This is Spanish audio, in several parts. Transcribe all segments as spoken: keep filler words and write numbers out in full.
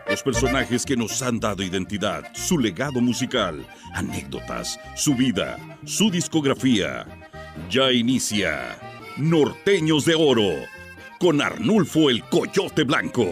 Los personajes que nos han dado identidad, su legado musical, anécdotas, su vida, su discografía. Ya inicia Norteños de Oro con Arnulfo el Coyote Blanco.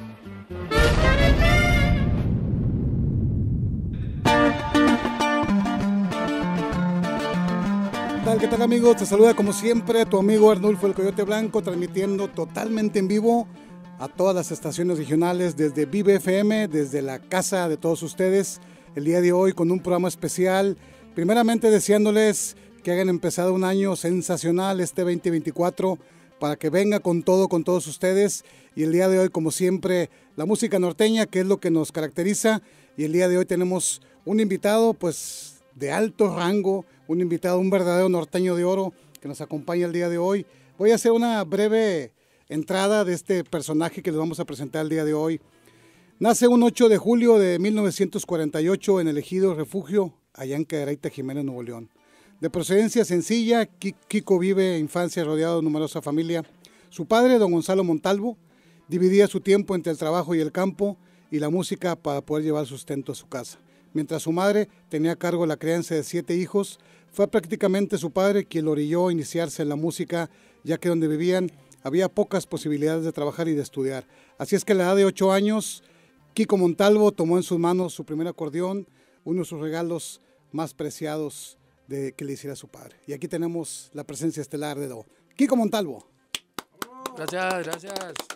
¿Qué tal, qué tal amigos? Te saluda como siempre tu amigo Arnulfo el Coyote Blanco, transmitiendo totalmente en vivo a todas las estaciones regionales desde Vive F M, desde la casa de todos ustedes, el día de hoy con un programa especial, primeramente deseándoles que hayan empezado un año sensacional este veinte veinticuatro, para que venga con todo, con todos ustedes, y el día de hoy como siempre la música norteña, que es lo que nos caracteriza, y el día de hoy tenemos un invitado pues de alto rango, un invitado, un verdadero norteño de oro que nos acompaña el día de hoy. Voy a hacer una breve entrada de este personaje que les vamos a presentar el día de hoy. Nace un ocho de julio de mil novecientos cuarenta y ocho en el ejido Refugio, allá en Cadereyta, Jiménez, Nuevo León. De procedencia sencilla, Kiko vive infancia rodeado de numerosa familia. Su padre, don Gonzalo Montalvo, dividía su tiempo entre el trabajo y el campo y la música para poder llevar sustento a su casa. Mientras su madre tenía a cargo la crianza de siete hijos, fue prácticamente su padre quien lo orilló a iniciarse en la música, ya que donde vivían había pocas posibilidades de trabajar y de estudiar. Así es que a la edad de ocho años, Kiko Montalvo tomó en sus manos su primer acordeón, uno de sus regalos más preciados de que le hiciera su padre. Y aquí tenemos la presencia estelar de don Kiko Montalvo. Gracias, gracias.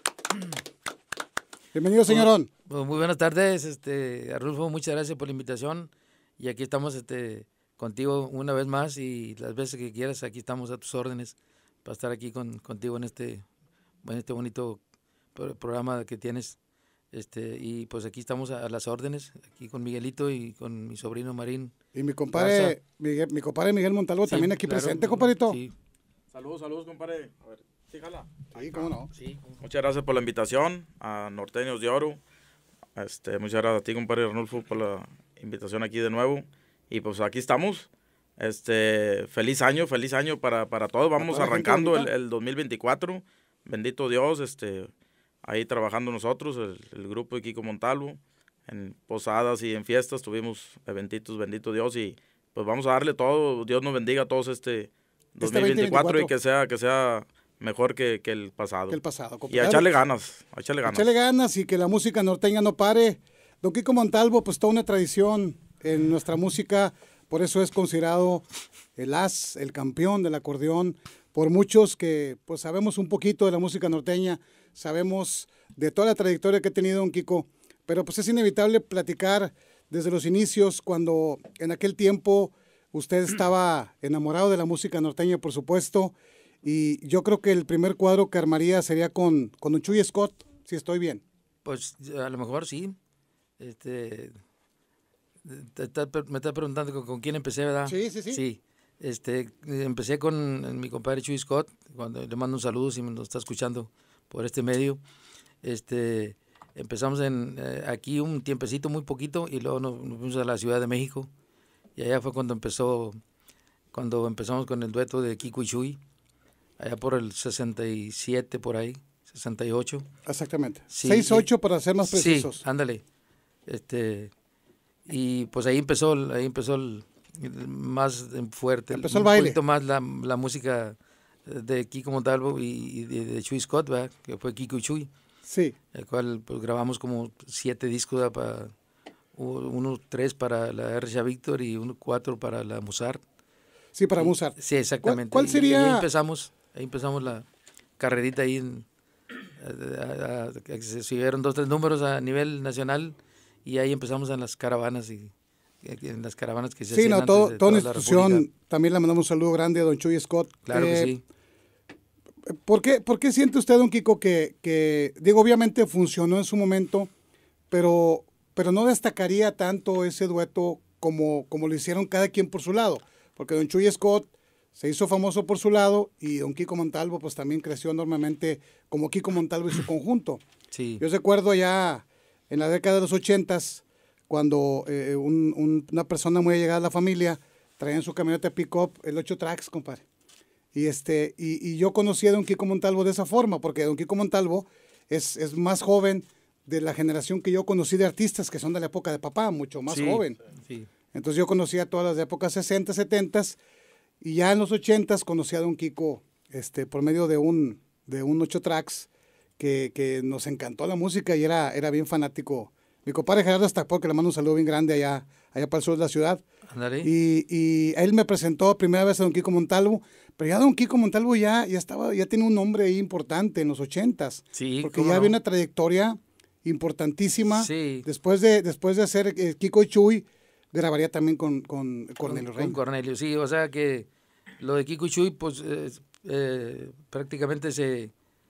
Bienvenido, señorón. Pues, muy buenas tardes, este, Arnulfo, muchas gracias por la invitación. Y aquí estamos este, contigo una vez más, y las veces que quieras, aquí estamos a tus órdenes para estar aquí con, contigo en este, en este bonito programa que tienes. Este, y pues aquí estamos a, a las órdenes, aquí con Miguelito y con mi sobrino Marín. Y mi compadre Miguel, mi compadre Miguel Montalvo, sí, también aquí claro, presente, compadrito. Sí. Saludos, saludos, compadre. A ver, sí, jala. Sí, cómo no. Sí. Muchas gracias por la invitación a Norteños de Oro. Este, muchas gracias a ti, compadre Arnulfo, por la invitación aquí de nuevo. Y pues aquí estamos. Este, feliz año, feliz año para, para todos. Vamos arrancando el, el dos mil veinticuatro. Bendito Dios, este, ahí trabajando nosotros, el, el grupo de Kiko Montalvo. En posadas y en fiestas tuvimos eventitos, bendito Dios. Y pues vamos a darle todo. Dios nos bendiga a todos este dos mil veinticuatro, y que sea, que sea mejor que, que el pasado. Que el pasado, y a echarle ganas, a echarle ganas. A echarle ganas y que la música norteña no pare. Don Kiko Montalvo, pues toda una tradición en nuestra música. Por eso es considerado el as, el campeón del acordeón, por muchos que pues sabemos un poquito de la música norteña, sabemos de toda la trayectoria que ha tenido don Kiko, pero pues es inevitable platicar desde los inicios, cuando en aquel tiempo usted estaba enamorado de la música norteña, por supuesto, y yo creo que el primer cuadro que armaría sería con, con don Chuy Scott, si estoy bien. Pues a lo mejor sí, este... Te, te, me estás preguntando con, con quién empecé, ¿verdad? Sí, sí, sí. Sí, este, empecé con mi compadre Chuy Scott, cuando le mando un saludo si me lo está escuchando por este medio. Este, empezamos en, eh, aquí un tiempecito, muy poquito, y luego nos, nos fuimos a la Ciudad de México, y allá fue cuando empezó, cuando empezamos con el dueto de Kiko y Chuy, allá por el sesenta y siete, por ahí, sesenta y ocho. Exactamente, sí, seis ocho para ser más precisos. Sí, ándale, este... Y pues ahí empezó, ahí empezó el, el más fuerte, empezó el un baile. poquito más la, la música de Kiko Montalvo y, y de, de Chuy Scott, ¿verdad? Que fue Kiko y Chuy. Sí. El cual pues grabamos como siete discos, ¿verdad? Para, uno tres para la R C A Victor y uno cuatro para la Mozart. Sí, para y, Mozart. Sí, exactamente. ¿Cuál, cuál sería? Y, y ahí empezamos, ahí empezamos la carrerita ahí, en, a, a, a, a, se subieron dos, tres números a nivel nacional. Y ahí empezamos en las caravanas y en las caravanas que se sí, hacían no, antes todo, de toda toda una la institución. República. También le mandamos un saludo grande a don Chuy Scott. Claro eh, que sí. ¿Por qué, por qué siente usted, don Kiko, que, que, digo, obviamente funcionó en su momento, pero, pero no destacaría tanto ese dueto como, como lo hicieron cada quien por su lado? Porque don Chuy Scott se hizo famoso por su lado y don Kiko Montalvo pues también creció enormemente como Kiko Montalvo y su conjunto. Sí. Yo recuerdo ya en la década de los ochentas, cuando eh, un, un, una persona muy allegada a la familia traía en su camioneta pick-up el ocho tracks, compadre. Y, este, y, y yo conocí a don Kiko Montalvo de esa forma, porque don Kiko Montalvo es, es más joven de la generación que yo conocí de artistas que son de la época de papá, mucho más Sí, joven. sí. Entonces yo conocía todas las épocas sesenta, setenta y ya en los ochentas conocí a Don Kiko este, por medio de un, de un ocho tracks que, que nos encantó la música y era, era bien fanático. Mi compadre Gerardo Estapor, que le mando un saludo bien grande allá, allá para el sur de la ciudad. Ándale. Y, y él me presentó primera vez a Don Kiko Montalvo, pero ya Don Kiko Montalvo ya, ya estaba, ya tiene un nombre ahí importante en los ochentas. Sí, porque cómo ya no. había una trayectoria importantísima. Sí. Después de, después de hacer eh, Kiko y Chuy, grabaría también con, con Cornelio Con, Rey. con Cornelio, sí, o sea que lo de Kiko y Chuy, pues eh, eh, prácticamente se,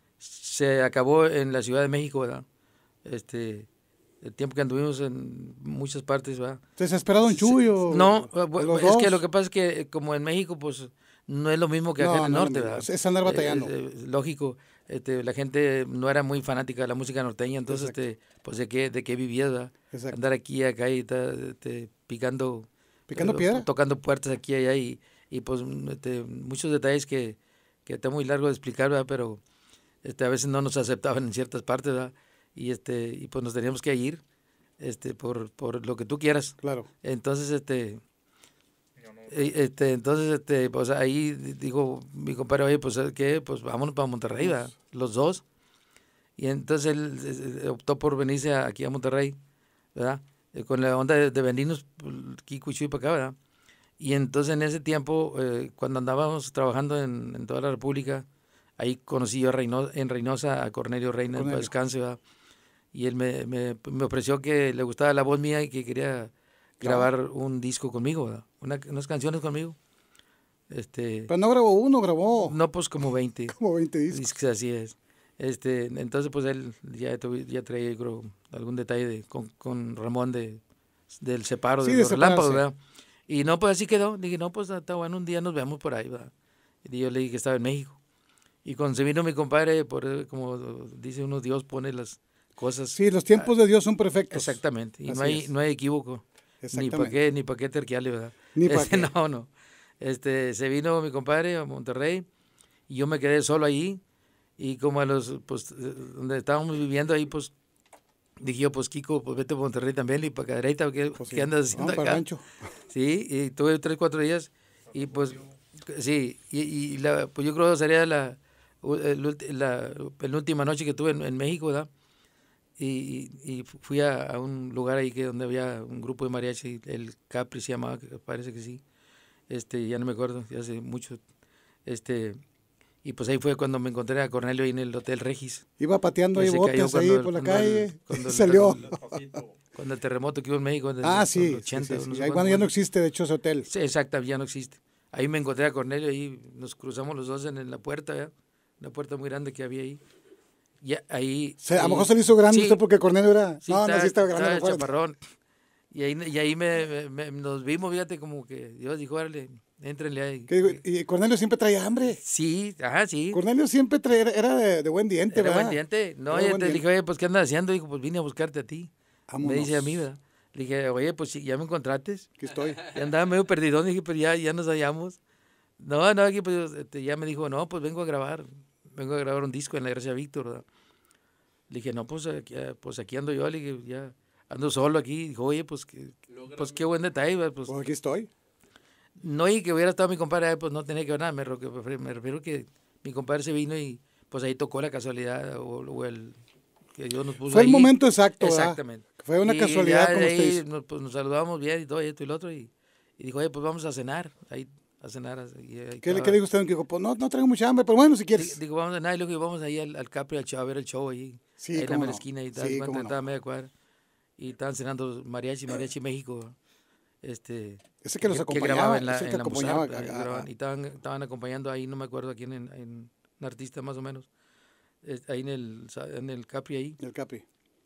se acabó en la Ciudad de México, ¿verdad? Este, el tiempo que anduvimos en muchas partes, ¿verdad? ¿Desesperado en Chuy o No, o bu- los es dos? que lo que pasa es que como en México, pues no es lo mismo que acá No, en el no es lo norte, mismo, ¿verdad? es- es andar batallando. Eh, eh, lógico, este, la gente no era muy fanática de la música norteña, entonces, Exacto. este, pues de qué, de qué vivías, ¿verdad? Exacto. Andar aquí, acá y ta- este, picando, ¿Picando eh, piedra? tocando puertas aquí y allá y, y pues este, muchos detalles que, que está muy largo de explicar, ¿verdad? Pero este, a veces no nos aceptaban en ciertas partes, ¿verdad? Y este, y pues nos teníamos que ir, este, por, por lo que tú quieras. Claro. Entonces, este, eh, este, entonces, este, pues ahí di- dijo mi compadre, oye, pues, ¿sabes qué? Pues vámonos para Monterrey, ¿verdad? Los dos. Y entonces él eh, eh, optó por venirse a- aquí a Monterrey, ¿verdad? Eh, con la onda de, de venirnos pues, Kiko y Chuy para acá, ¿verdad? Y entonces en ese tiempo, eh, cuando andábamos trabajando en, en toda la República, ahí conocí yo a Reyno- en Reynosa a Cornelio Reina, para Cornelio. descanse, ¿verdad? Y él me, me, me ofreció que le gustaba la voz mía y que quería grabar un disco conmigo, ¿verdad? Una- unas canciones conmigo. Este, Pero no grabó uno, grabó no, pues como veinte. como veinte discos. Discos, así es. Este, entonces, pues él ya, tuvi- ya traía, yo creo, algún detalle de, con, con Ramón de, del separo Sí, de de los relámpagos, separarse. ¿verdad? Y no, pues así quedó. Dije, no, pues está bueno, un día nos vemos por ahí, ¿verdad? Y yo le dije que estaba en México. Y cuando se vino mi compadre, por, eh, como dice uno, Dios pone las cosas. Sí, los tiempos de Dios son perfectos. Exactamente. Y Así no hay, es. no hay equívoco. Ni para Exactamente. qué, ni para qué terquearle, ¿verdad? Ni pa' Este, qué. No, no. Este, se vino mi compadre a Monterrey y yo me quedé solo allí. Y como a los, pues, eh, donde estábamos viviendo ahí, pues, dije yo, pues, Kiko, pues vete a Monterrey también y para Cadereyta, ¿qué, Pues sí. qué andas haciendo Vamos para acá? el rancho. Sí, y tuve tres, cuatro días y pues, sí, y, y la, pues yo creo que sería la, el ulti- la penúltima noche que tuve en, en México, ¿verdad? Y, y fui a, a un lugar ahí que donde había un grupo de mariachi, el Capri se llamaba, que parece que sí, este, ya no me acuerdo, ya hace mucho, este, y pues ahí fue cuando me encontré a Cornelio ahí en el Hotel Regis. Iba pateando Que ahí se botes cayó ahí cuando el- por la cuando el- calle. cuando el- Salió. Cuando el terremoto que hubo en México en el, Ah, en sí. el sí, ochenta, sí, no sí. sé Ahí cuándo cuando ya fue. no existe, de hecho, ese hotel. Sí, exacto, ya no existe. Ahí me encontré a Cornelio, ahí nos cruzamos los dos en, en la puerta, ¿ya? Una puerta muy grande que había ahí. Ya, ahí, Se- a lo ahí- mejor se le hizo grande sí, usted porque Cornelio era... sí, no, no, sí estaba grande. estaba la puerta. chaparrón. Y ahí, y ahí me, me- me- nos vimos, fíjate, como que Dios dijo, órale, éntrenle ahí. ¿Qué digo? Y Cornelio siempre traía hambre. Sí, ajá, sí. Cornelio siempre traía, era- era de, de buen diente, Era ¿verdad? buen diente. No, Era ya buen te diente. dije, oye, pues, ¿qué andas haciendo? Dijo, pues vine a buscarte a ti. Vámonos. Me dice a mí, ¿verdad? Le dije, oye, pues sí, ya me encontraste. Aquí estoy. Y andaba medio perdidón, dije, pero ya, ya nos hallamos. No, no, aquí pues este, ya me dijo, no, pues vengo a grabar, vengo a grabar un disco en la Gracia Víctor, ¿verdad? Le dije, no, pues aquí, pues aquí ando yo, le dije, ya ando solo aquí. Dijo, oye, pues, que, pues qué buen detalle, ¿verdad? Pues, Pues aquí estoy. no, y que hubiera estado mi compadre, ahí, pues no tenía que ver nada, me, ro- que- me refiero que mi compadre se vino y pues ahí tocó la casualidad o, o el que Dios nos puso Fue el ahí. momento exacto, ¿verdad? Exactamente. Fue una Y casualidad, ya como de usted ahí dice. nos, pues, nos saludamos bien y todo, y esto y lo otro, y, y dijo, oye, pues vamos a cenar, ahí a cenar. Y ahí ¿Qué, le- estaba. qué le dijo usted, don Kiko? Pues no, no traigo mucha hambre, pero bueno, si Di- quieres. Digo, vamos a cenar, y luego vamos ahí al, al Capri al show, a ver el show ahí, Sí, ahí en la cómo mera no. esquina, y tal, Sí, cuando cómo no. estaba a media cuadra, y estaban cenando mariachi, mariachi México, este... Ese que los acompañaba, grababa en la, ese en que la acompañaba Mozart, a- ahí a- grababan, y estaban, estaban acompañando ahí, no me acuerdo a quién, en, en- un artista más o menos, eh, ahí en el, en el Capri ahí, el Capri.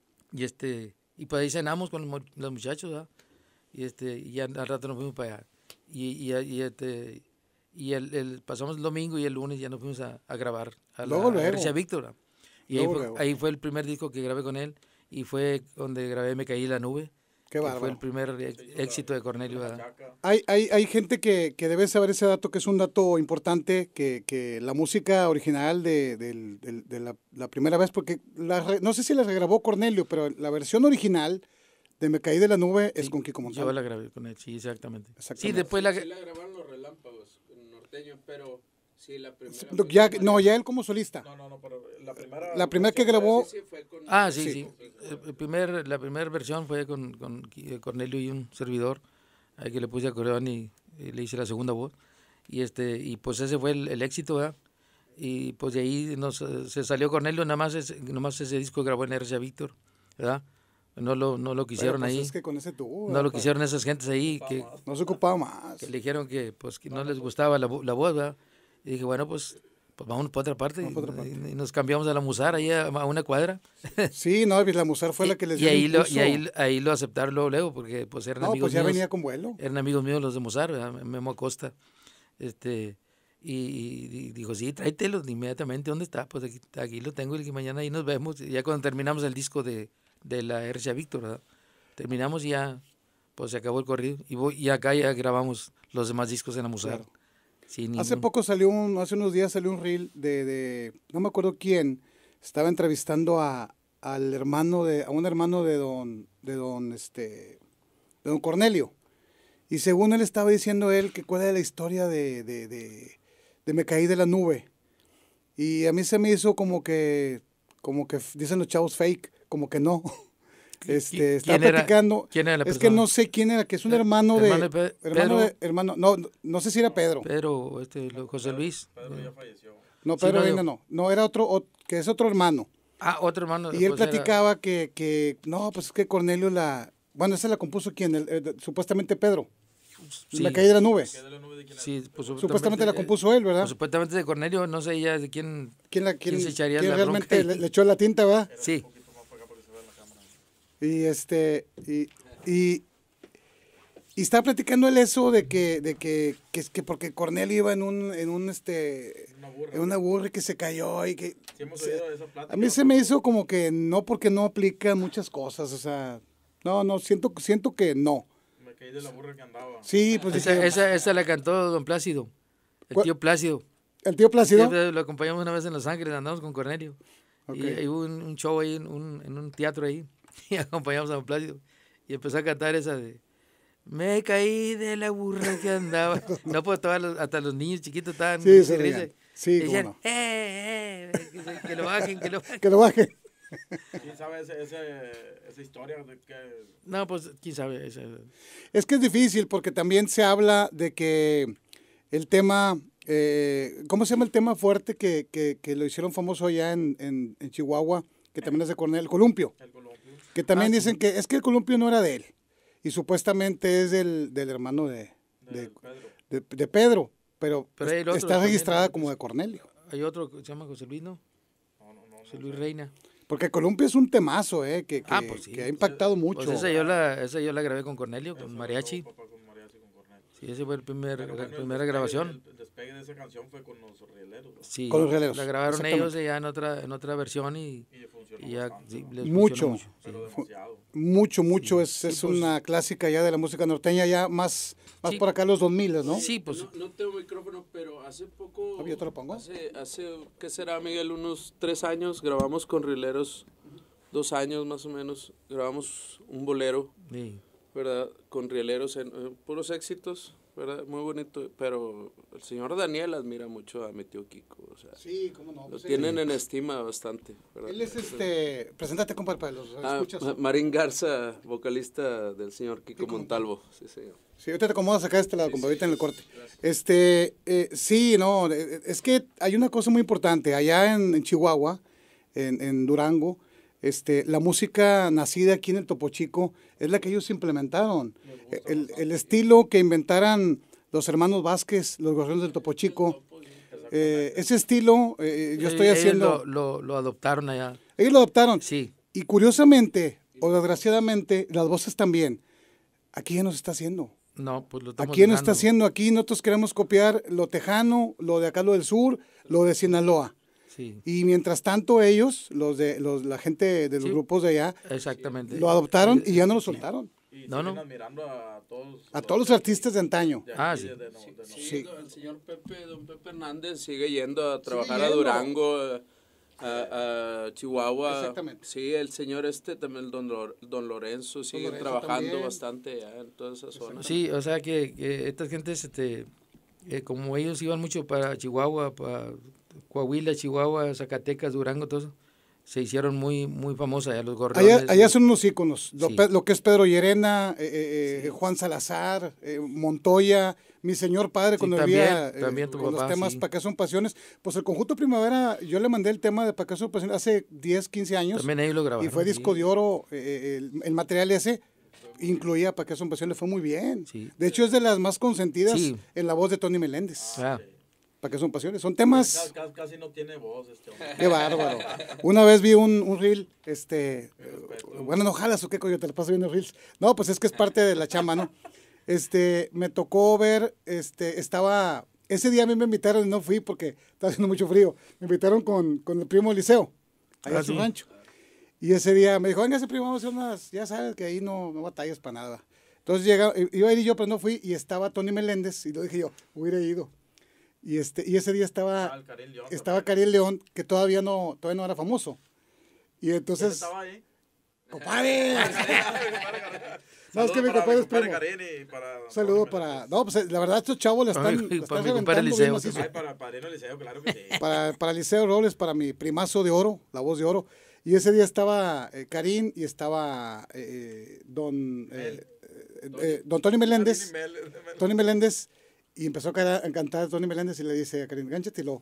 y este, y pues ahí cenamos con los, mu- los muchachos, ¿verdad? Y este, y ya al rato nos fuimos para allá, y, y, y este, y el, el- pasamos el domingo y el lunes ya nos fuimos a, a grabar a la Luego, luego. Grecia Víctor, ¿verdad? Y ahí Luego, fue, luego. ahí fue el primer disco que grabé con él, y fue donde grabé Me Caí en la Nube, Qué que bárbaro. fue el primer ex- éxito de Cornelio. ¿verdad? Hay, hay, hay gente que, que debe saber ese dato, que es un dato importante, que, que la música original de, del- del- de la, la primera vez, porque la re- no sé si la regrabó Cornelio, pero la versión original de Me caí de la nube es Sí, con Kiko yo Montalvo. la grabé con él, sí, exactamente. Exactamente. Sí, después la... Sí la grabaron los Relámpagos en norteño, pero sí, la primera. Lo- fue ya, con no, María. ya él como solista. No, no, no, pero la primera... La primera que grabó, Sí, sí, fue con- Ah, sí, Sí. sí. El- el primer, la primera versión fue con, con Qui- Cornelio y un servidor, ahí que le puse acordeón y, y le hice la segunda voz. Y este y pues ese fue el, el éxito, ¿verdad? Y pues de ahí nos, eh, se salió Cornelio, nada más, ese, nada más ese disco grabó en R C A Víctor, ¿verdad? No lo, no lo quisieron Bueno, pues ahí, es que con ese tubo, no lo pa- quisieron esas gentes ahí que, no se ocupaba más. que le dijeron que pues que no les gustaba la, vo- la voz, ¿verdad? Y dije, bueno, pues, pues vámonos para otra parte. Vamos pa' otra parte. Y, y nos cambiamos a la Musar, ahí a, a una cuadra. Sí, no, la Musar fue la que les y dio el ahí lo, impulso. y ahí, ahí lo aceptaron luego, luego, porque pues eran No, amigos pues ya míos. venía con vuelo. Eran amigos míos los de Mozart, ¿verdad? Memo Acosta. Este, y, y dijo, sí, tráetelo inmediatamente. ¿Dónde está? Pues aquí, aquí lo tengo y que mañana ahí nos vemos. Y ya cuando terminamos el disco de, de la R C A Víctor, ¿verdad? Terminamos y ya, pues se acabó el corrido. Y, voy, y acá ya grabamos los demás discos en la Mozart. Claro. Sin Hace ningún- poco salió un, hace unos días salió un reel de, de no me acuerdo quién, estaba entrevistando a, al hermano de, a un hermano de don, de don, este, de don Cornelio. Y según él estaba diciendo él que cuál era la historia de, de, de, de Me caí de la nube. Y a mí se me hizo como que, como que f- dicen los chavos fake, como que no. Este, estaba ¿Quién era- platicando. quién era la es que persona? no sé quién era, que es un Eh, hermano de, hermano de Pe- hermano Pedro. de, hermano, no, no, no sé si era Pedro. Pedro, este, lo- José Luis. Pedro ya falleció. No, Sí, Pedro no, Reina yo- no, no, era otro, ot- que es otro hermano. Ah, otro hermano. Y él pues, era- platicaba que, que, no, pues es que Cornelio la, bueno, esa la compuso quién, El- el- supuestamente Pedro. sí, Me caí de la nube. sí, pues, Supuestamente la eh, compuso él, ¿verdad? pues, supuestamente de Cornelio, no sé ya de quién. ¿Quién, la, quién, ¿quién se echaría quién la realmente bronca le, ahí? le echó la tinta, ¿verdad? Sí, Y este, y, y, y estaba platicando él eso de que, de que, que, es que porque Cornelio iba en un, en un, este, Una burra. en una burra y que se cayó y que... Sí hemos se- oído esa plática. A mí se me hizo como que no, porque no aplica muchas cosas, o sea, no, no, siento, siento que no. Me caí de la burra que andaba. Sí, pues esa, dije, esa, esa la cantó don Plácido, el ¿Cuál? tío Plácido. el tío Plácido, Sí, lo acompañamos una vez en Los Ángeles, andamos con Cornelio. Ok. Y hay un, un show ahí, en un, en un teatro ahí, y acompañamos a don Plácido. Y empezó a cantar esa de, me caí de la burra que andaba. No, pues todos los- hasta los niños chiquitos estaban Sí, risa se y risa. reían. Sí, Y cómo decían, no. eh, eh, que, se- que lo bajen, que lo bajen. que lo baje. ¿Quién sabe ese, ese, esa historia de que... No, pues, quién sabe. esa- Es que es difícil porque también se habla de que el tema, eh, ¿cómo se llama el tema fuerte que, que, que lo hicieron famoso allá en, en, en Chihuahua? Que también es de Cornelio, el columpio. El columpio. Que también Ah, dicen que es que el columpio no era de él. Y supuestamente es del, del hermano de, De de, Pedro. de- de Pedro. Pero, Pero hay el otro está también, registrada ¿no? como de Cornelio. Hay otro que se llama José Luis, ¿no? No, no, no. José Luis Reina. Porque el columpio es un temazo, ¿eh? Que, que, Ah, pues sí. que ha impactado mucho. Pues esa yo la, esa yo la grabé con Cornelio, con mariachi. Papá con mariachi con Cornelio. Sí, ese fue el primer, Pero la bueno, el primera despegue- grabación. El, el despegue de esa canción fue con los rieleros. ¿no? Sí, Con los rieleros, la grabaron exactamente. ellos ya en otra, en otra versión y, Y le funcionó y ya bastante, sí, ¿no? les Mucho. funcionó mucho. Pero demasiado. Mucho, mucho. es Sí, es pues- una clásica ya de la música norteña, ya más, más Sí. por acá los dos mil, ¿no? Sí, pues No, no tengo micrófono, pero hace poco. Ah, ¿yo te lo pongo? Hace, hace, ¿qué será, Miguel? Unos tres años grabamos con Rieleros, dos años más o menos. Grabamos un bolero, sí. ¿verdad? Con Rieleros, en, eh, puros éxitos, ¿verdad? Muy bonito. Pero el señor Daniel admira mucho a mi tío Kiko, o sea, Sí, cómo no. lo pues, tienen él, en estima bastante, ¿verdad? él es este. Preséntate, compadre, para los Ah, escuchas. Ma- Marín Garza, vocalista del señor Kiko Kiko Montalvo. Sí, señor. Sí, ahorita te acomodas acá este lado, compadre, ahorita en el corte. Este, eh, sí, no, eh, es que hay una cosa muy importante. Allá en, en Chihuahua, en, en Durango, este, la música nacida aquí en el Topo Chico es la que ellos implementaron. El, el estilo que inventaran los hermanos Vázquez, los gorriones del Topo Chico, eh, ese estilo eh, yo estoy Ellos haciendo... Lo, lo, lo adoptaron allá. Ellos lo adoptaron. Sí, Y curiosamente, o desgraciadamente, las voces también, aquí ya no se está haciendo. no, pues lo estamos Aquí no está dejando. haciendo, aquí nosotros queremos copiar lo tejano, lo de acá, lo del sur, lo de Sinaloa. Sí, Y mientras tanto ellos, los de los, la gente de los Sí. grupos de allá, exactamente. lo adoptaron y ya no lo soltaron. Y No, siguen no. admirando a todos. A todos los artistas de antaño. de Ah, aquí, sí. de- de- de- Sí, de- sí, Sí. El señor Pepe, don Pepe Hernández sigue yendo a trabajar a yendo. Durango, a, a- a Chihuahua. Exactamente. Sí, el señor este también, el don, Lor- don Lorenzo, sigue Lorenzo trabajando también. bastante ya en toda esa zona. Sí, o sea que, que estas gentes, este, eh, como ellos iban mucho para Chihuahua, para Coahuila, Chihuahua, Zacatecas, Durango, todo eso, se hicieron muy muy famosas allá los gorriones. Allá, allá son unos íconos, lo, Sí. pe- lo que es Pedro Llerena, eh, eh, Juan Salazar, eh, Montoya, mi señor padre Sí, cuando también, vivía eh, también tu con los papá, temas sí. ¿Para qué son pasiones? Pues el Conjunto Primavera, yo le mandé el tema de ¿Para qué son pasiones? Hace diez, quince años. También ellos lo grabaron. Y fue disco sí. de oro, eh, el, el material ese incluía ¿Para qué son pasiones? Fue muy bien. Sí. De hecho es de las más consentidas Sí. en la voz de Tony Meléndez. Ah, ¿Para qué son pasiones? Son temas... Casi, casi- casi no tiene voz este hombre. Qué bárbaro. Una vez vi un, un reel, este, eh, bueno, no jalas o qué coño, te lo paso viendo reels. No, pues es que es parte de la chamba, ¿no? Este, me tocó ver, este, estaba, ese día a mí me invitaron y no fui porque estaba haciendo mucho frío. Me invitaron con, con el primo Eliseo, allá Ah, en su sí. rancho. Y ese día me dijo, venga, ese primo, vamos a hacer unas, ya sabes que ahí no, no batallas para nada. Entonces llega, iba a ir yo, pero no fui, y estaba Tony Meléndez, y lo dije yo, hubiera ido. Y, este, y ese día estaba, Ah, el Karim León estaba también. Cariel León, que todavía no, todavía no era famoso. Y ¿Quién entonces, estaba ahí? ¡compadre! No, es que Saludo mi para compadre es primo. Karim y para- Un saludo para... No, pues la verdad estos chavos la están, Ay, la para están mi compadre reventando bien Eliseo. macizo. Ay, para Padrino Eliseo, claro que sí. Para, para Liceo Robles, para mi primazo de oro, la voz de oro. Y ese día estaba eh, Karim y estaba eh, don, eh, eh, eh, don Tony Meléndez. Karim y Mel- Mel- Tony Meléndez, y empezó a cara- a cantar Tony Meléndez y le dice a Karim, gánchate y lo...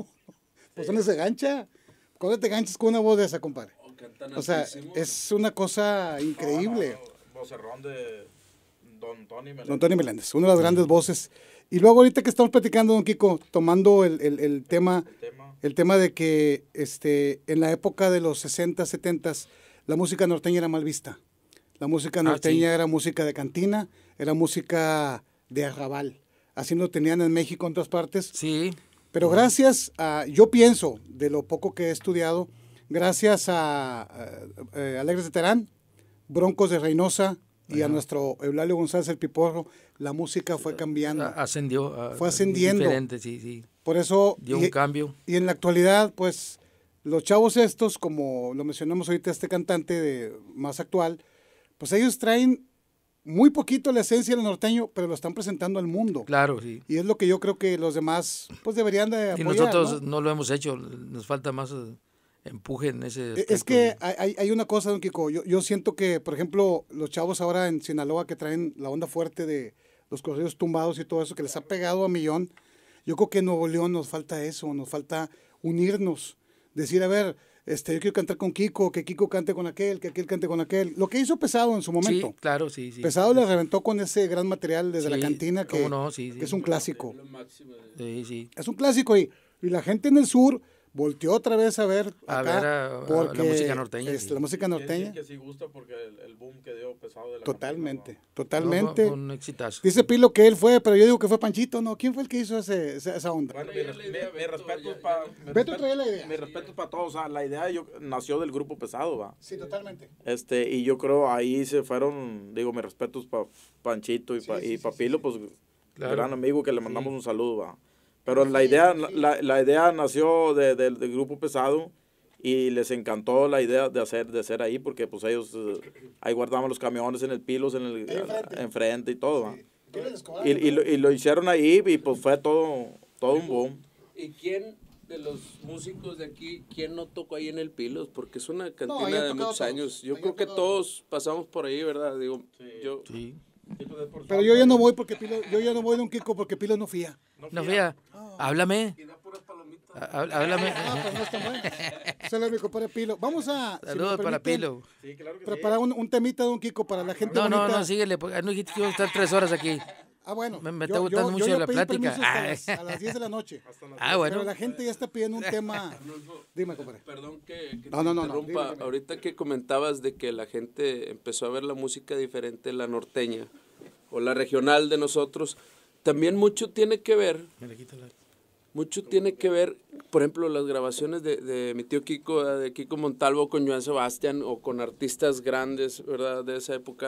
Pues ¿dónde se gancha? ¿Cuándo te ganchas con una voz de esa, compadre? O cantan O sea, altísimo. es una cosa increíble. No, no, vocerrón de Don Tony Meléndez. Don Tony Meléndez, una de las grandes voces. Y luego ahorita que estamos platicando, don Kiko, tomando el, el- el tema, El tema. el tema de que este, en la época de los sesenta, setenta, la música norteña era mal vista. La música norteña sí. era música de cantina, era música de arrabal. Así lo tenían en México en otras partes. sí, Pero gracias a, yo pienso, de lo poco que he estudiado, gracias a, a- a Alegres de Terán, Broncos de Reynosa y a nuestro Eulalio González el Piporro, la música fue cambiando. a- ascendió. a- Fue ascendiendo. Diferente, sí, sí. Por eso, Dio y, un cambio. y en la actualidad, pues, los chavos estos, como lo mencionamos ahorita, este cantante de, más actual, pues ellos traen muy poquito la esencia del norteño, pero lo están presentando al mundo. Claro, sí. Y es lo que yo creo que los demás, pues, deberían de Y apoyar, nosotros ¿no? ¿no? lo hemos hecho, nos falta más eh, empuje en ese Es aspecto. que hay, hay- hay una cosa, don Kiko, yo, yo siento que, por ejemplo, los chavos ahora en Sinaloa que traen la onda fuerte de los corridos tumbados y todo eso, que les ha pegado a millón, yo creo que en Nuevo León nos falta eso, nos falta unirnos, decir, a ver, este, yo quiero cantar con Kiko, que Kiko cante con aquel, que aquel cante con aquel, lo que hizo Pesado en su momento. Sí, claro, sí, sí. Pesado le reventó con ese gran material desde la Sí, cantina, que, cómo no, sí, sí. que es un clásico. Lo máximo de- Sí, sí. Es un clásico y, y la gente en el sur volteó otra vez a ver A acá ver a- a la porque música norteña, es sí. la música Quiere decir norteña. que sí gusta porque el, el boom que dio Pesado de la Totalmente, cantina, totalmente. No, fue un exitazo. Dice Pilo que él fue, pero yo digo que fue Panchito, ¿no? ¿Quién fue el que hizo ese, esa, esa onda? ¿no? Bueno, mi, Traía res- la idea, mi- mi Beto, respeto ya- para... ya- Beto traía la idea. Mi respeto para todos, o sea, la idea yo, nació del grupo Pesado, va. Sí, totalmente. Este, y yo creo ahí se fueron, digo, mis respetos para Panchito y Sí, para sí, y sí, pa sí, Pilo, sí. pues, Claro. gran amigo que le mandamos Sí. un saludo, va. Pero la idea, la, la idea nació de- de- del grupo Pesado y les encantó la idea de hacer, de ser ahí, porque pues ellos, eh, ahí guardaban los camiones en el Pilos, en el Ahí enfrente. enfrente y todo, va. ¿Qué les cobraron? Y, y, lo, y lo hicieron ahí y pues fue todo, todo un boom. ¿Y quién de los músicos de aquí, quién no tocó ahí en el Pilos? Porque es una ahí cantina han de tocado muchos todos, años. Yo ahí creo han que tocado todos pasamos por ahí, ¿verdad? Digo, yo... Sí. Pero yo ya no voy porque Pilo, yo ya no voy de un Kiko porque Pilo no fía. No, fía, háblame. Y da puras palomitas. há- Háblame. Ah, pero no es tan bueno. Solo es mi compadre Pilo. Vamos a, si me Saludos para permiten, Pilo. Sí, claro que preparar un, un temita de un Kiko para la gente No, no, bonita. no, síguele. porque no dijiste que iba a estar tres horas aquí. Ah, bueno. Me- me yo- está gustando yo- mucho yo ya la pedí plática. permiso hasta Ah. las- a las diez de la noche. Ah, bueno. Pero la gente ya está pidiendo un tema. Arnulfo, Dime, compadre. Perdón que, que No, te no, no, no, interrumpa. dime, dime. Ahorita que comentabas de que la gente empezó a ver la música diferente, la norteña o la regional de nosotros, también mucho tiene que ver, Me le quito la- mucho tiene que ver, por ejemplo, las grabaciones de, de mi tío Kiko, de Kiko Montalvo con Joan Sebastián o con artistas grandes, ¿verdad?, de esa época.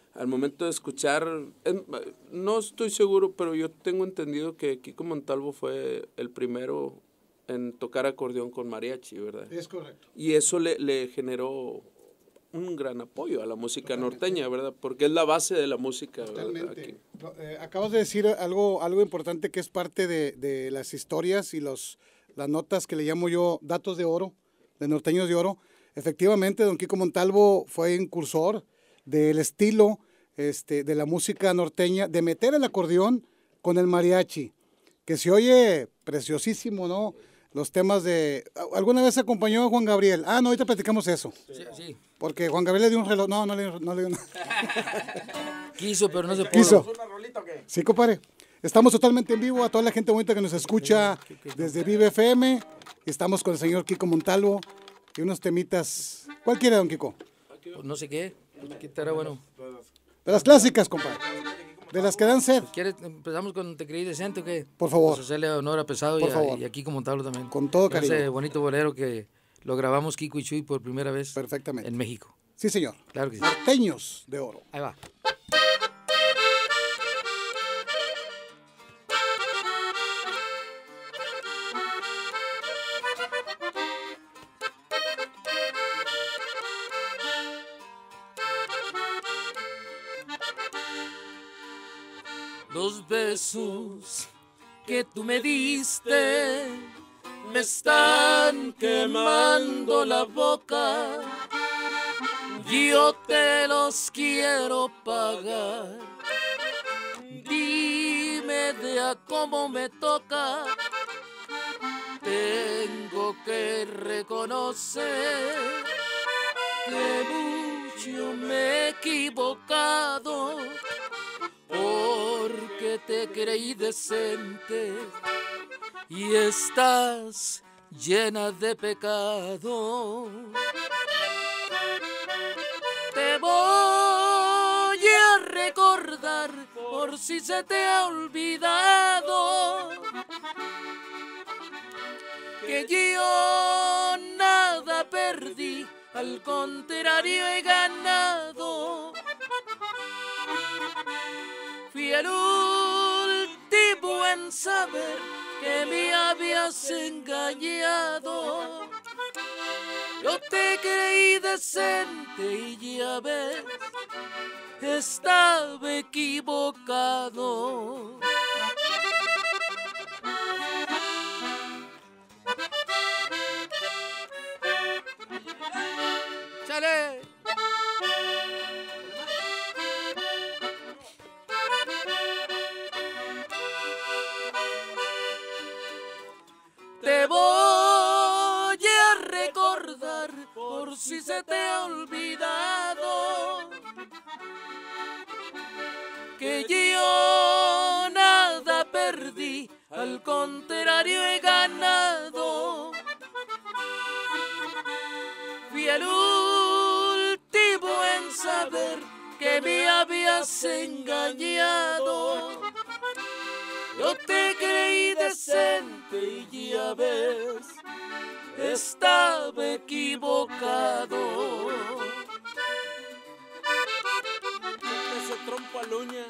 al momento de escuchar, en, no estoy seguro, pero yo tengo entendido que Kiko Montalvo fue el primero en tocar acordeón con mariachi, ¿verdad? Es correcto. Y eso le, le generó un gran apoyo a la música Totalmente. norteña, ¿verdad? Porque es la base de la música. Totalmente. Aquí. Eh, acabas de decir algo, algo importante que es parte de, de las historias y los, las notas que le llamo yo datos de oro, de Norteños de Oro. Efectivamente, don Kiko Montalvo fue incursor del estilo este, de la música norteña, de meter el acordeón con el mariachi, que se oye preciosísimo, ¿no? Los temas de... ¿Alguna vez acompañó a Juan Gabriel? Ah, no, ahorita platicamos eso. Sí, sí. Porque Juan Gabriel le dio un reloj. No, no le, no le dio Quiso, pero no se pudo. Quiso. Sí, compadre. Estamos totalmente en vivo. A toda la gente bonita que nos escucha desde Vive F M. Estamos con el señor Kiko Montalvo y unos temitas. ¿Cuál quiere, don Kiko? Pues no sé qué. ¿Qué estará bueno? De las clásicas, compadre. De las que dan sed. ¿Quieres, empezamos con Te creí decente o qué? Por favor. Pues hacerle honor a Pesado Por y, favor. a, y aquí como Montalvo también. Con todo cariño. Ese bonito bolero que lo grabamos Kiko y Chuy por primera vez. Perfectamente. En México. Sí, señor. Claro que sí. Norteños de Oro. Ahí va. Los besos que tú me diste me están quemando la boca. Yo te los quiero pagar. Dime de a cómo me toca. Tengo que reconocer que mucho me he equivocado, porque te creí decente y estás llena de pecado. Te voy a recordar por si se te ha olvidado que yo nada perdí, al contrario he ganado. Fui el último en saber que me habías engañado. Yo te creí decente y ya ves, estaba equivocado. ¡Chale! Te voy a recordar por si se te ha olvidado que yo nada perdí, al contrario he ganado. Fui el último en saber que me habías engañado. Yo te creí decente y ya ves, estaba equivocado. Ese trompo al uña.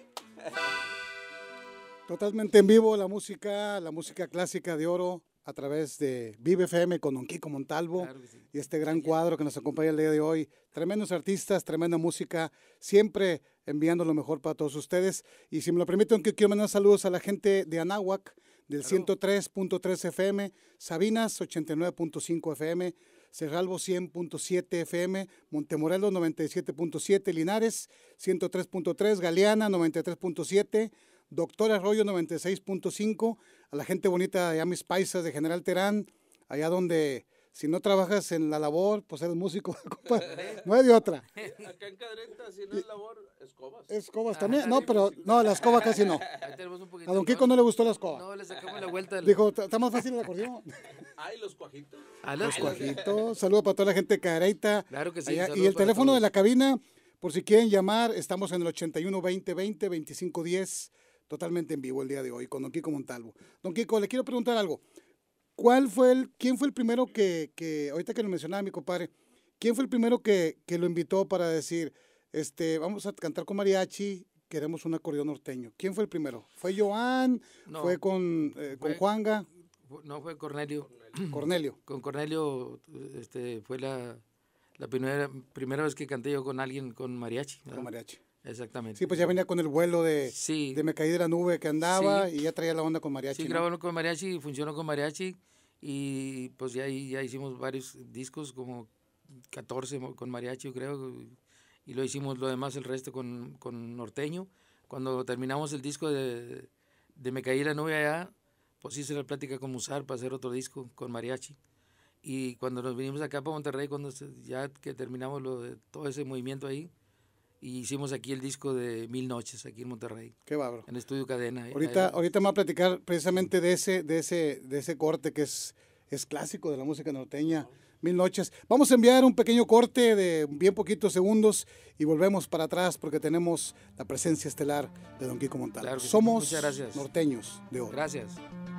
Totalmente en vivo la música, la música clásica de oro a través de Vive F M con don Kiko Montalvo. Claro que sí. Y este gran cuadro que nos acompaña el día de hoy. Tremendos artistas, tremenda música, siempre enviando lo mejor para todos ustedes. Y si me lo permiten, que quiero mandar saludos a la gente de Anáhuac, del claro. ciento tres punto tres F M, Sabinas ochenta y nueve punto cinco F M, Cerralbo cien punto siete F M, Montemorelos noventa y siete punto siete, Linares ciento tres punto tres, Galeana noventa y tres punto siete, Doctor Arroyo noventa y seis punto cinco, a la gente bonita de mis paisas de General Terán, allá donde si no trabajas en la labor, pues eres músico, compa, no hay de otra. Acá en Cadrenta, si no es labor, escobas. Escobas también, no, pero no, la escoba casi no. A don Kiko no le gustó la escoba. No, le sacamos la vuelta. Del... Dijo, está más fácil el acordeón. Ay, los cuajitos. Ah, los, los cuajitos, saludos para toda la gente de Cadrenta. Claro que sí. Allá, y el teléfono de la cabina, por si quieren llamar, estamos en el ochenta y uno veinte veinte veinticinco diez, totalmente en vivo el día de hoy con don Kiko Montalvo. Don Kiko, le quiero preguntar algo. ¿Cuál fue el, quién fue el primero que, que ahorita que lo mencionaba mi compadre, quién fue el primero que, que lo invitó para decir, este, vamos a cantar con mariachi, queremos un acordeón norteño. ¿Quién fue el primero? ¿Fue Joan? No, ¿Fue con, eh, con fue- Juanga? No, fue Cornelio. Cornelio. Con Cornelio este, fue la, la primera, primera vez que canté yo con alguien con mariachi. ¿verdad? Con mariachi. Exactamente. Sí, pues ya venía con el vuelo de, Sí. de Me caí de la nube que andaba Sí. y ya traía la onda con mariachi. Sí, ¿no? grabó con mariachi, funcionó con mariachi y pues ya, ahí ya hicimos varios discos, como catorce mo- con mariachi, yo creo, y lo hicimos lo demás, el resto con, con norteño. Cuando terminamos el disco de, de Me caí de la nube allá, pues hice la plática con Musar para hacer otro disco con mariachi. Y cuando nos vinimos acá para Monterrey, cuando se- ya que terminamos lo de todo ese movimiento ahí, y hicimos aquí el disco de Mil Noches, aquí en Monterrey, Qué bárbaro. en Estudio Cadena. Ahorita, Ahí- ahorita me va a platicar precisamente de ese, de ese, de ese corte que es, es clásico de la música norteña, Mil Noches. Vamos a enviar un pequeño corte de bien poquitos segundos y volvemos para atrás porque tenemos la presencia estelar de Don Kiko Montalvo. Claro que sí. Somos Muchas gracias. norteños de oro. Gracias.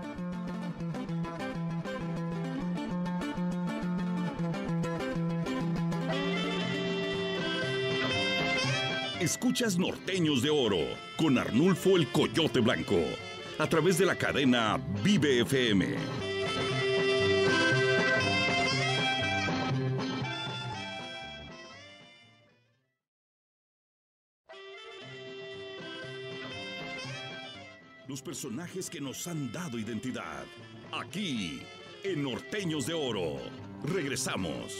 Escuchas Norteños de Oro con Arnulfo el Coyote Blanco a través de la cadena Vive F M. Los personajes que nos han dado identidad. Aquí, en Norteños de Oro. Regresamos.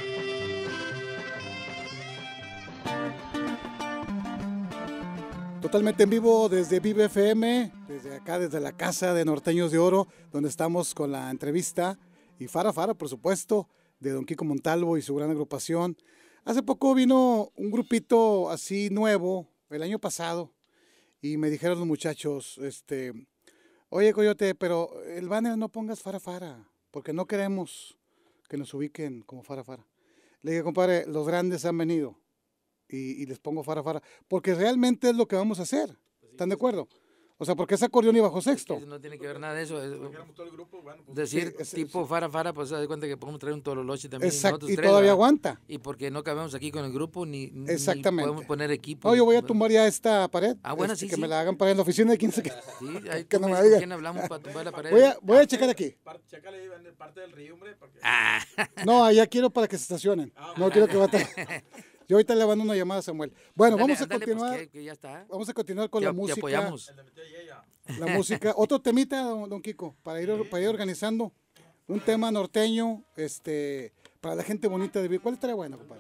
Totalmente en vivo desde Vive F M, desde acá, desde la casa de Norteños de Oro, donde estamos con la entrevista y Fara Fara, por supuesto, de Don Kiko Montalvo y su gran agrupación. Hace poco vino un grupito así nuevo, el año pasado, y me dijeron los muchachos, este, oye Coyote, pero el banner no pongas Fara Fara, porque no queremos que nos ubiquen como Fara Fara. Le dije, compadre, los grandes han venido. Y, y les pongo Fara Fara, porque realmente es lo que vamos a hacer. ¿Están de acuerdo? O sea, porque es acordeón y bajo sexto. Eso no tiene que ver nada de eso. es- todo el grupo, bueno, pues, decir Sí, es- tipo Fara Fara, pues se da cuenta que podemos traer un tololoche también. Exacto, nosotros y tres, todavía ¿verdad? aguanta. Y porque no cabemos aquí con el grupo, ni, ni Exactamente. podemos poner equipo. No, yo voy a tumbar ya esta pared. Ah, bueno, este, sí, que sí. me la hagan pared en la oficina de quince. Que... Sí, ahí que tú no me me dices diga. con quién hablamos para tumbar la pared. Voy a, voy a checar aquí. par- chécale ahí en parte del río, hombre. Porque... Ah, No, allá quiero para que se estacionen. No quiero que baten. Yo ahorita le mando una llamada a Samuel. Bueno, ándale, vamos a ándale, pues, continuar. que- que ya está. Vamos a continuar con Te- la te música. apoyamos. Le metió ahí ella. La música. Otro temita, don, don Kiko, para ir, para ir organizando. Un tema norteño, este, para la gente bonita de Vive. ¿Cuál estaría bueno, compadre?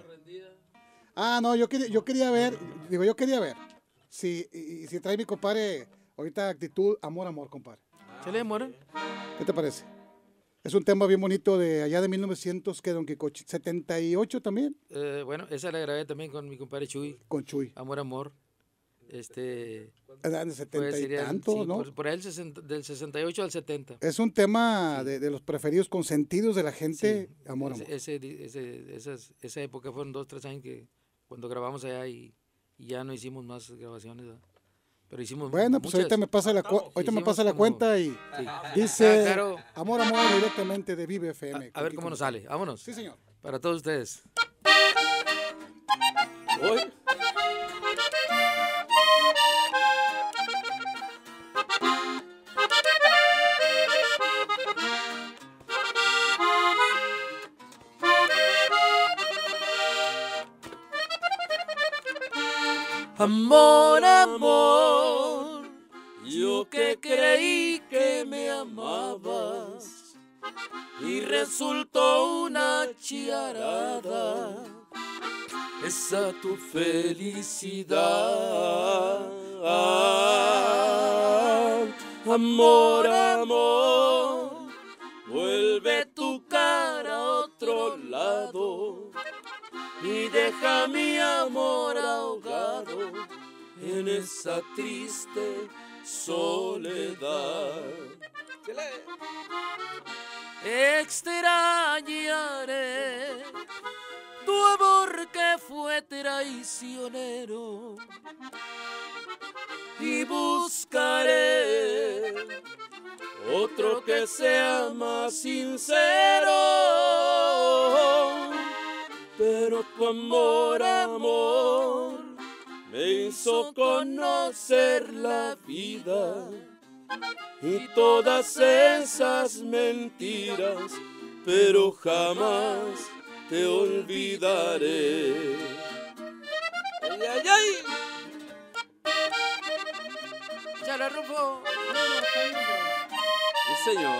Ah, no, yo quería, yo quería ver, digo, yo quería ver si, y, y si trae mi compadre ahorita actitud, amor, amor, compadre. ¿Se le demora? ¿Qué te parece? Es un tema bien bonito de allá de mil novecientos, que don Kiko, setenta y ocho también, Eh, bueno, esa la grabé también con mi compadre Chuy. con Chuy. Amor, amor. Este. Era de Pues setenta y sería, tanto, sí, ¿no? por, por ahí el sesenta del sesenta y ocho al setenta. Es un tema de, de los preferidos consentidos de la gente, Sí, amor, ese- amor. Ese, di- ese- esas- esa época fueron dos, tres años que cuando grabamos allá y, y ya no hicimos más grabaciones, ¿verdad? Pero hicimos Bueno, pues muchas. ahorita me pasa la, cu- ahorita me Hicimos pasa la como- cuenta y Sí. dice Ah, claro. amor, amor directamente de Vive F M. A ver cómo nos sale. Vámonos. Sí, señor. Para todos ustedes. Hoy. Amor, amor, yo que creí que me amabas y resultó una chiarada esa tu felicidad. Amor, amor, vuelve tu cara a otro lado y deja mi amor ahogado en esa triste soledad. Extrañaré tu amor que fue traicionero y buscaré otro que sea más sincero. Pero tu amor, amor, hizo conocer la vida y todas esas mentiras, pero jamás te olvidaré. ¡Ay, ay, ay! ¡Chala, Rufo! Sí, señor.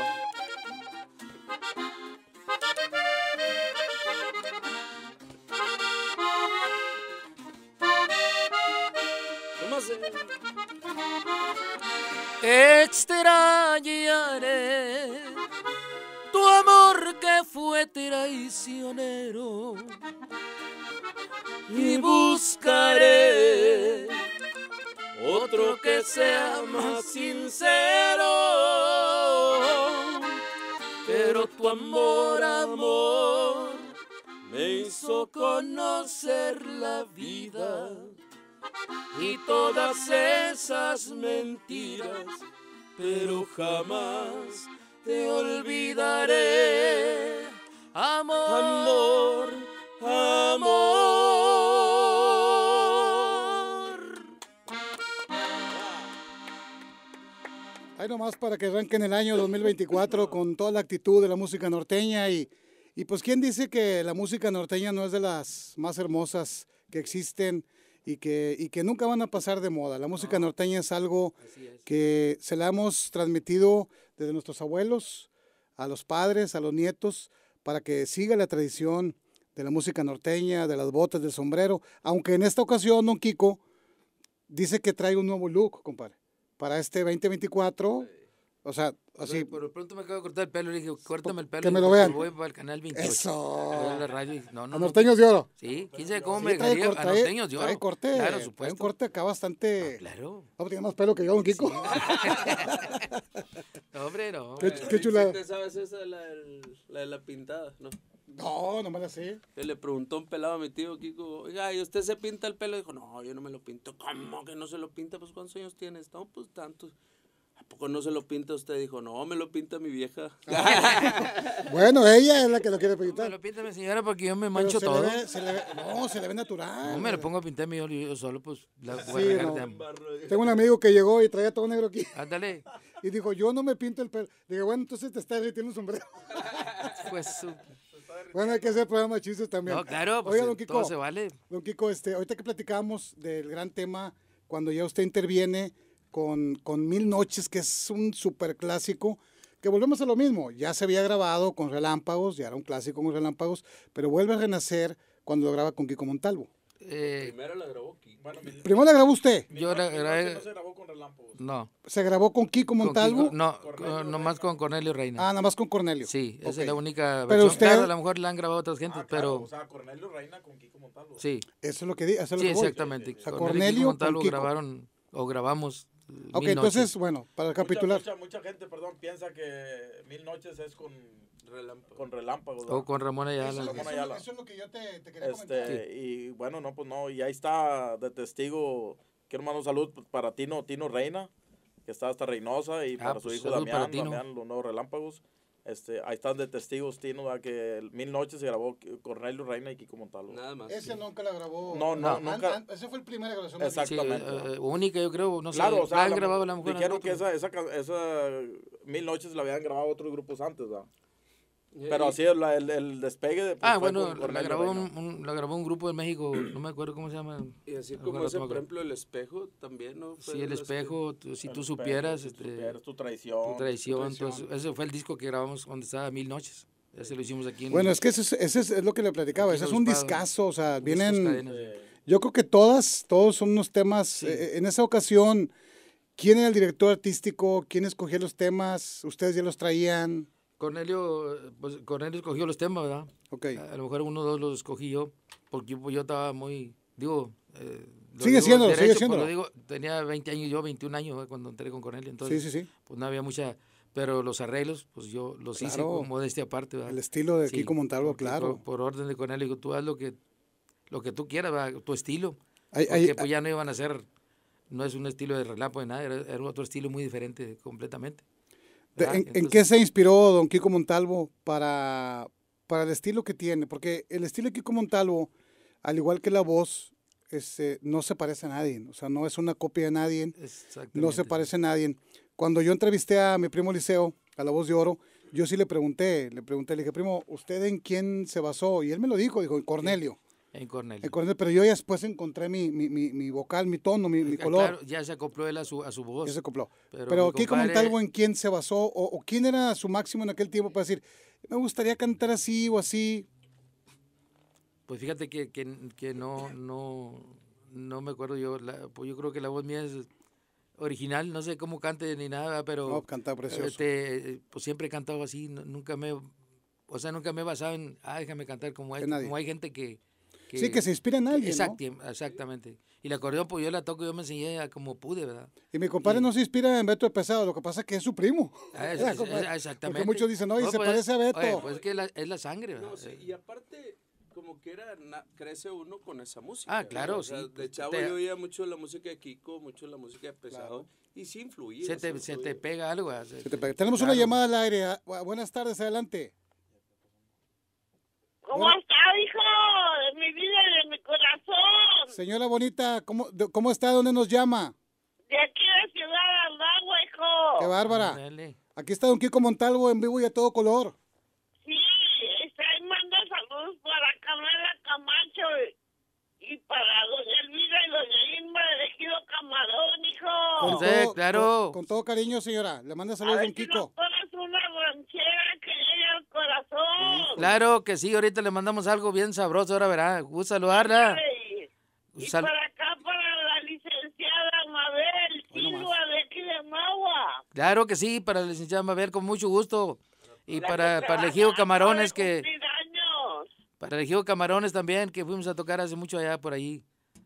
¿Cómo se...? Extrañaré tu amor que fue traicionero Y buscaré otro que sea más sincero. Pero tu amor, amor, me hizo conocer la vida y todas esas mentiras, pero jamás te olvidaré. Amor, amor. Ahí nomás para que arranquen el año dos mil veinticuatro con toda la actitud de la música norteña y, y pues quién dice que la música norteña no es de las más hermosas que existen y que, y que nunca van a pasar de moda. La música norteña es algo que se la hemos transmitido desde nuestros abuelos, a los padres, a los nietos, para que siga la tradición de la música norteña, de las botas, del sombrero, aunque en esta ocasión don Kiko dice que trae un nuevo look, compadre, para este veinte veinticuatro, o sea, así. Por lo pronto me acabo de cortar el pelo, le dije, córtame el pelo. Que me y lo dije, vean. Voy para el canal veintiocho. Eso. Voy a la radio y, no, no, A no. Norteños de Oro. Sí, quién sabe cómo Sí, me trae dejaría corte, a Norteños de Oro. trae corte, Claro, trae supuesto. un corte acá bastante. Ah, claro. No, tiene más pelo que yo, don Kiko. No, hombre, no. Qué, Eh, qué ¿sí chulada. te sabes esa de la, del- la de la pintada? No. No, no me la sé. Que le preguntó un pelado a mi tío Kiko, oiga, ¿y usted se pinta el pelo? Dijo, no, yo no me lo pinto. ¿Cómo que no se lo pinta? Pues, ¿cuántos años tienes? No, pues, tantos. ¿A poco no se lo pinta usted? Dijo, no, me lo pinta mi vieja. Bueno, ella es la que lo quiere No me pintar. lo píntame, señora, porque yo me Pero mancho se todo. Le ve, se le ve, no, se le ve natural. No me lo pongo a pintar yo, yo solo, pues, la voy a Sí, regar no. de am- Tengo un amigo que llegó y traía todo negro aquí. Ándale. Y dijo, yo no me pinto el pelo. Dije, bueno, entonces te está derritiendo un sombrero. Pues, su- Bueno, hay que hacer programa de chistes también. no, claro, pues, Oiga, don todo Kiko, se vale. don Kiko, este, ahorita que platicamos del gran tema, cuando ya usted interviene con, con Mil Noches, que es un súper clásico, que volvemos a lo mismo, ya se había grabado con Relámpagos, ya era un clásico con Relámpagos, pero vuelve a renacer cuando lo graba con Kiko Montalvo. Eh, Primero la grabó Kiko. Bueno, mi, Primero la grabó usted, yo la mi grabé- noche no se grabó con Relámpagos. no. se grabó con Kiko Con Montalvo, Kiko- no, Cornelio con- nomás con Cornelio Reina. ah, nada más con Cornelio. Sí, esa Ok. es la única Pero versión. usted- Claro, a lo mejor la han grabado otras gentes, Ah, claro, pero o sea, Cornelio Reina con Kiko Montalvo. sí, Eso es lo que di, eso es lo sí, que voy. exactamente. O sea, Cornelio y Cornelio Kiko con Montalvo Kiko. grabaron o grabamos eh, Ok, Mil entonces, Noches. bueno, para Mucha- recapitular. Mucha, mucha gente, perdón, piensa que Mil Noches es con, Relámpago. con Relámpagos. O ¿verdad? con Ramón Ayala. Eso- Ramón Ayala. eso es lo que yo te, te quería Este, y bueno, no, pues no, y ahí está de testigo, quiero mandar un saludo pues, para Tino, Tino Reina, que está hasta Reynosa, y Ah, para su pues, hijo salud para Damián, Tino. Damián, los nuevos Relámpagos. Este, ahí están de testigos, Tino, ¿verdad? Que el Mil Noches se grabó Cornelio Reina y Kiko Montalvo. Nada más. Ese nunca la grabó. No, no, No. nunca. An- an- ese fue el primera grabación. Exacto. Sí, Exactamente. eh, única, yo creo, no sé. Claro, o la sea, han la- grabado a lo mejor en dijeron que otros. esa, esa, ca- esa Mil Noches la habían grabado otros grupos antes, ¿verdad? Eh, Pero y- así el, el, el despegue de... pues, Ah, fue bueno, con la Cornelio grabó, un, Reina. un- la grabó un grupo de México, no me acuerdo cómo se llama. Y así A lo como mejor ese, no me por acuerdo. ejemplo, el espejo también, ¿no? Fue Sí, de El las que- Espejo, tú- si El tú espejo, supieras, si este, tú supieras, tu traición. tu traición, traición. entonces, ese fue el disco que grabamos cuando estaba Mil Noches. Ese lo hicimos aquí en Bueno, es que ese es, ese es, es lo que le platicaba. Aquí Ese es en un Obispado. discazo. O sea, Discos vienen. Cadenas. Eh, Yo creo que todas, todos son unos temas. Sí. eh, en esa ocasión, ¿quién era el director artístico? ¿Quién escogía los temas? ¿Ustedes ya los traían? Cornelio, eh, pues Cornelio escogió los temas, ¿verdad? Ok. A, a lo mejor uno o dos los escogí yo, porque yo, pues, yo estaba muy, digo... eh, lo Sigue digo siéndolo, sigue derecho, pues, siéndolo. lo digo, tenía veinte años yo, veintiún años eh, cuando entré con Cornelio, entonces Sí, sí, sí. pues no había mucha... Pero los arreglos, pues yo los hice Claro. con modestia aparte, ¿verdad? El estilo de Sí, Kiko Montalvo, porque claro. Por, por orden de Cornelio, digo, tú haz lo que, lo que tú quieras, ¿verdad? Tu estilo. Hay- Porque hay- pues ya no iban a ser, no es un estilo de relámpago de nada, era, era otro estilo muy diferente completamente. de- ¿verdad? ¿En, en Entonces, qué se inspiró don Kiko Montalvo para, para el estilo que tiene? Porque el estilo de Kiko Montalvo, al igual que la voz, este, no se parece a nadie, o sea, no es una copia de nadie, Exactamente. no se parece a nadie. Cuando yo entrevisté a mi primo Liceo, a La Voz de Oro, yo sí le pregunté, le pregunté, le dije, primo, ¿usted en quién se basó? Y él me lo dijo, dijo, en Cornelio. En Cornelio. En Cornelio, pero yo ya después encontré mi, mi, mi, mi vocal, mi tono, mi, mi Ah, color. Claro, ya se acopló él a su, a su voz. Ya se acopló. Pero Pero, mi aquí compadre- Montalvo, ¿en quién se basó? O, ¿O quién era su máximo en aquel tiempo para decir, me gustaría cantar así o así? Pues fíjate que, que, que no, no, no me acuerdo yo. La- pues yo creo que la voz mía es original, no sé cómo cante ni nada, pero No, cantaba precioso. este, pues siempre he cantado así, nu- nunca me, o sea, nunca me he basado en, ah, déjame cantar como hay, En nadie. como hay gente que, que Sí, que se inspira en alguien, Exact- ¿no? Exactamente. Y el acordeón, pues yo la toco, yo me enseñé a como pude, ¿verdad? Y mi compadre Y- no se inspira en Beto el Pesado, lo que pasa es que es su primo. Ah, es- Ya, es- compadre. es- exactamente. Porque muchos dicen, oye, No, se pues, parece a Beto. oye, pues es que la- es la sangre, ¿verdad? No, sí, y aparte, como quiera, na- crece uno con esa música. Ah, claro, ¿no? O sea, sí, De pues, chavo te- yo oía mucho la música de Kiko, mucho la música de Pesado, y sí influía. se, te, sí se te influía. pega algo. ¿verdad? Se Se te te- pega. Tenemos claro. una llamada al aire. Ah, bu- Buenas tardes, adelante. ¿Cómo Hola. está, hijo? De mi vida y de mi corazón. Señora bonita, ¿cómo, de- ¿cómo está? ¿Dónde nos llama? De aquí de Ciudad Aldagua, hijo. Qué bárbara. Ándale. Aquí está don Kiko Montalvo en vivo y a todo color. Sí, está ahí manda saludos para Camila Camacho y, y para doña Elvira y doña Irma de Ejido Camarón, hijo. Con Sí, todo, claro. Con, con todo cariño, señora. Le manda A saludos ver don si Kiko. nos pones una ranchera que llegue al corazón. Claro que sí, ahorita le mandamos algo bien sabroso, ahora verá. Gusto saludarla. Y, y Sal- para acá, para la licenciada Mabel Silva de aquí de Magua. Claro que sí, para la licenciada Mabel, con mucho gusto. Y La para, que para el Ejido trabaja, Camarones, acaba de que cumplir años. para el Ejido Camarones también, que fuimos a tocar hace mucho allá por ahí.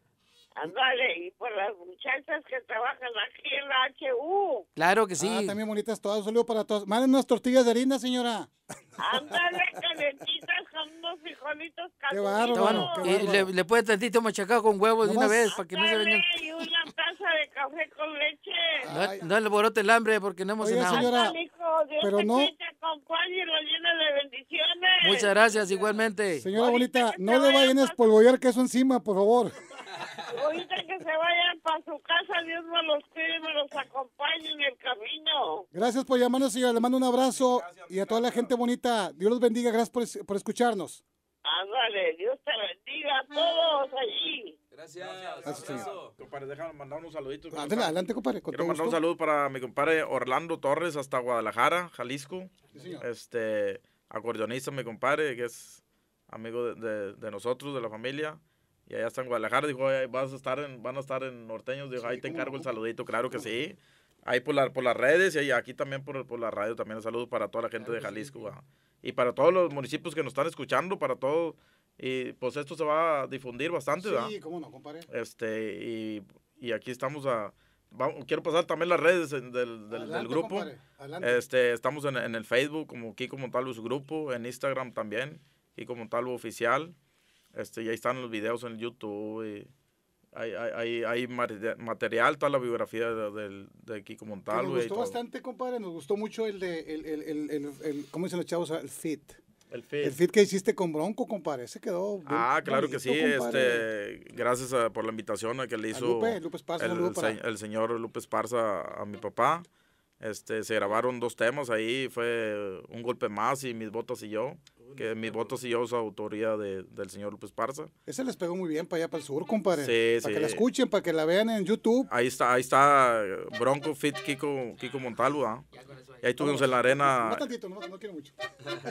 Ándale, y por las muchachas que trabajan aquí en la H U. Claro que sí. Ah, también bonitas todas. Un saludo para todas. Manden unas tortillas de harina, señora. Ándale, calentitas con unos frijolitos Qué calientitos. bárbaro, Está bueno. qué Y bárbaro. le, le puede tantito machacado con huevos de una Nomás- vez, para que no se vengan. Ándale, y una taza de café con leche. Ay. No, no le alborote el hambre porque no hemos Oiga, cenado. señora, Ándale, hijo, Dios pero te no- cuide, te acompañe y lo llene de bendiciones. Muchas gracias, igualmente. Señora Ahorita bonita, que no se le vayan vayan a pa- espolvorear queso encima, por favor. Ahorita que se vayan para su casa, Dios me los cuide y me los acompañe en el camino. Gracias por llamarnos, señora. Le mando un abrazo. Y a toda la gente bonita, Dios los bendiga. Gracias por, es- por escucharnos. Ándale, Dios te bendiga a todos allí. Gracias. Gracias, señor. abrazo. Compadre, déjame mandar unos saluditos. Adelante, adelante, compadre. Con Quiero todo mandar un gusto. saludo para mi compadre Orlando Torres hasta Guadalajara, Jalisco. Sí, señor. Este, acordeonista, mi compadre, que es amigo de, de- de nosotros, de la familia. Y allá está en Guadalajara. Dijo, "Ay, vas a estar en, van a estar en Norteños. Dijo, Sí, ahí te cómo encargo no. el saludito. Claro que sí. Ahí por, la, por las redes y ahí aquí también por, por la radio. También un saludo para toda la gente Claro de que sí. Jalisco. ¿va? Y para todos los municipios que nos están escuchando, para todos. Y pues esto se va a difundir bastante, ¿verdad? Sí, cómo no, compadre. Este, y, y aquí estamos a... vamos- quiero pasar también las redes en- del, del- del Adelante, grupo. compadre, adelante. Este, estamos en, en el Facebook como Kiko Montalvo su grupo, en Instagram también, Kiko Montalvo Oficial. Este, y ahí están los videos en YouTube. Y hay, hay, hay, hay mate- material, toda la biografía de, del- de Kiko Que Montalvo. nos y gustó todo. bastante, compadre. Nos gustó mucho el de, el, el, el, el, el- ¿cómo dicen los chavos? El fit. El feed. El fit que hiciste con Bronco, compadre. Ese quedó bien Ah, claro que sí. bonito, compadre. Este, gracias a- por la invitación a que le A hizo Lupe, Lupe Esparza, el, saludo para- se- el señor Lupe Esparza a mi papá. Este, se grabaron dos temas ahí, fue Un Golpe Más y Mis Botas y Yo, que Mis Botas y Yo es autoría de, del señor Lupe Esparza. Ese les pegó muy bien para allá, para el sur, compadre. Sí, para sí. que la escuchen, para que la vean en YouTube. Ahí está, ahí está Bronco Fit Kiko, Kiko Montalvo, ¿ah? Y ahí tuvimos en la arena. No tantito, no, no quiero mucho.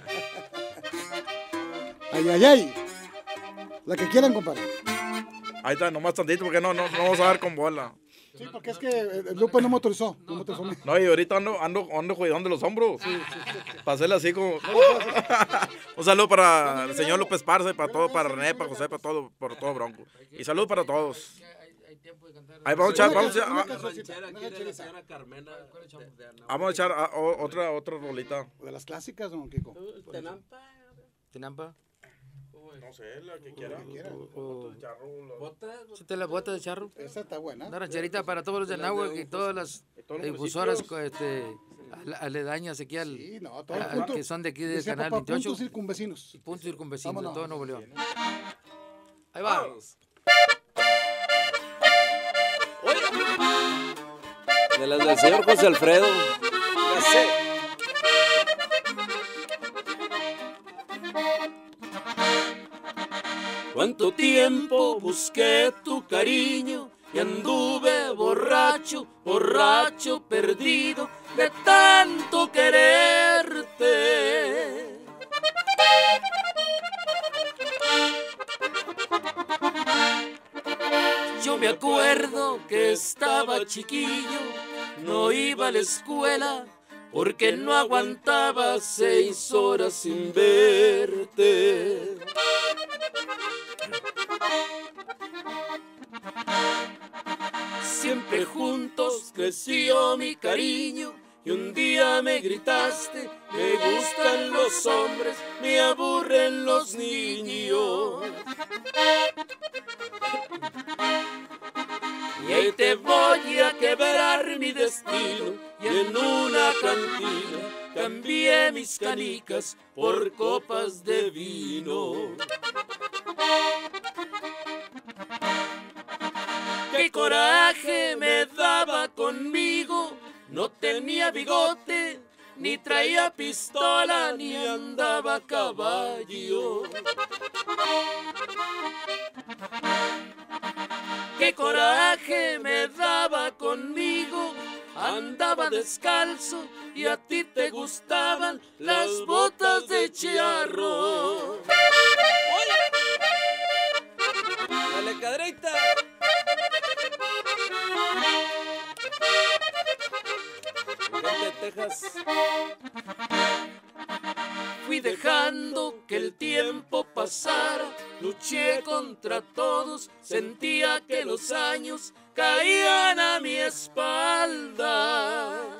Ay, ay, ay. La que quieran, compadre. Ahí está, nomás tantito porque no, no, no vamos a dar con bola. Sí, porque es que eh, Lupe no motorizó. No motorizó. No, y ahorita ando, ando, ando cuidando de los hombros. Para hacerle así como. Un saludo para el señor López Esparza y para todo, para René, para José, para todo, por todo Bronco. Y saludo para todos. Ahí vamos a echar, vamos a, Una a- cancioncita, Ranchera una aquí de la rancherita. señora Carmena. de- de Anahuac. vamos a echar a- o- otra, otra rolita. De las clásicas, don Kiko. Tenampa. ¿Tinampa? No sé, la que quiera. O- Botas. ¿Sí te la bota de charro? Esa está buena. Una rancherita para todos los de Nahuatl y todas las todos los difusoras co- este, ale- aledañas aquí al, Sí, no, todo el a- punto. que son de aquí del Decía canal papá, veintiocho. puntos circunvecinos. Punto circunvecino de Vámonos. todo Nuevo León. Ahí va. De las del señor José Alfredo. Ya sé. Cuánto tiempo busqué tu cariño y anduve borracho, borracho, perdido de tanto quererte. Yo me acuerdo que estaba chiquillo, no iba a la escuela porque no aguantaba seis horas sin verte. Siempre juntos creció mi cariño y un día me gritaste, me gustan los hombres, me aburren los niños. Y ahí te voy a quebrar mi destino y en una cantina cambié mis canicas por copas de vino. Qué coraje me daba conmigo, no tenía bigote, ni traía pistola, ni andaba a caballo. Qué coraje me daba conmigo, andaba descalzo y a ti te gustaban las botas de charro. Dale, cadreita. De Texas. Fui dejando que el tiempo pasara, luché contra todos, sentía que los años caían a mi espalda.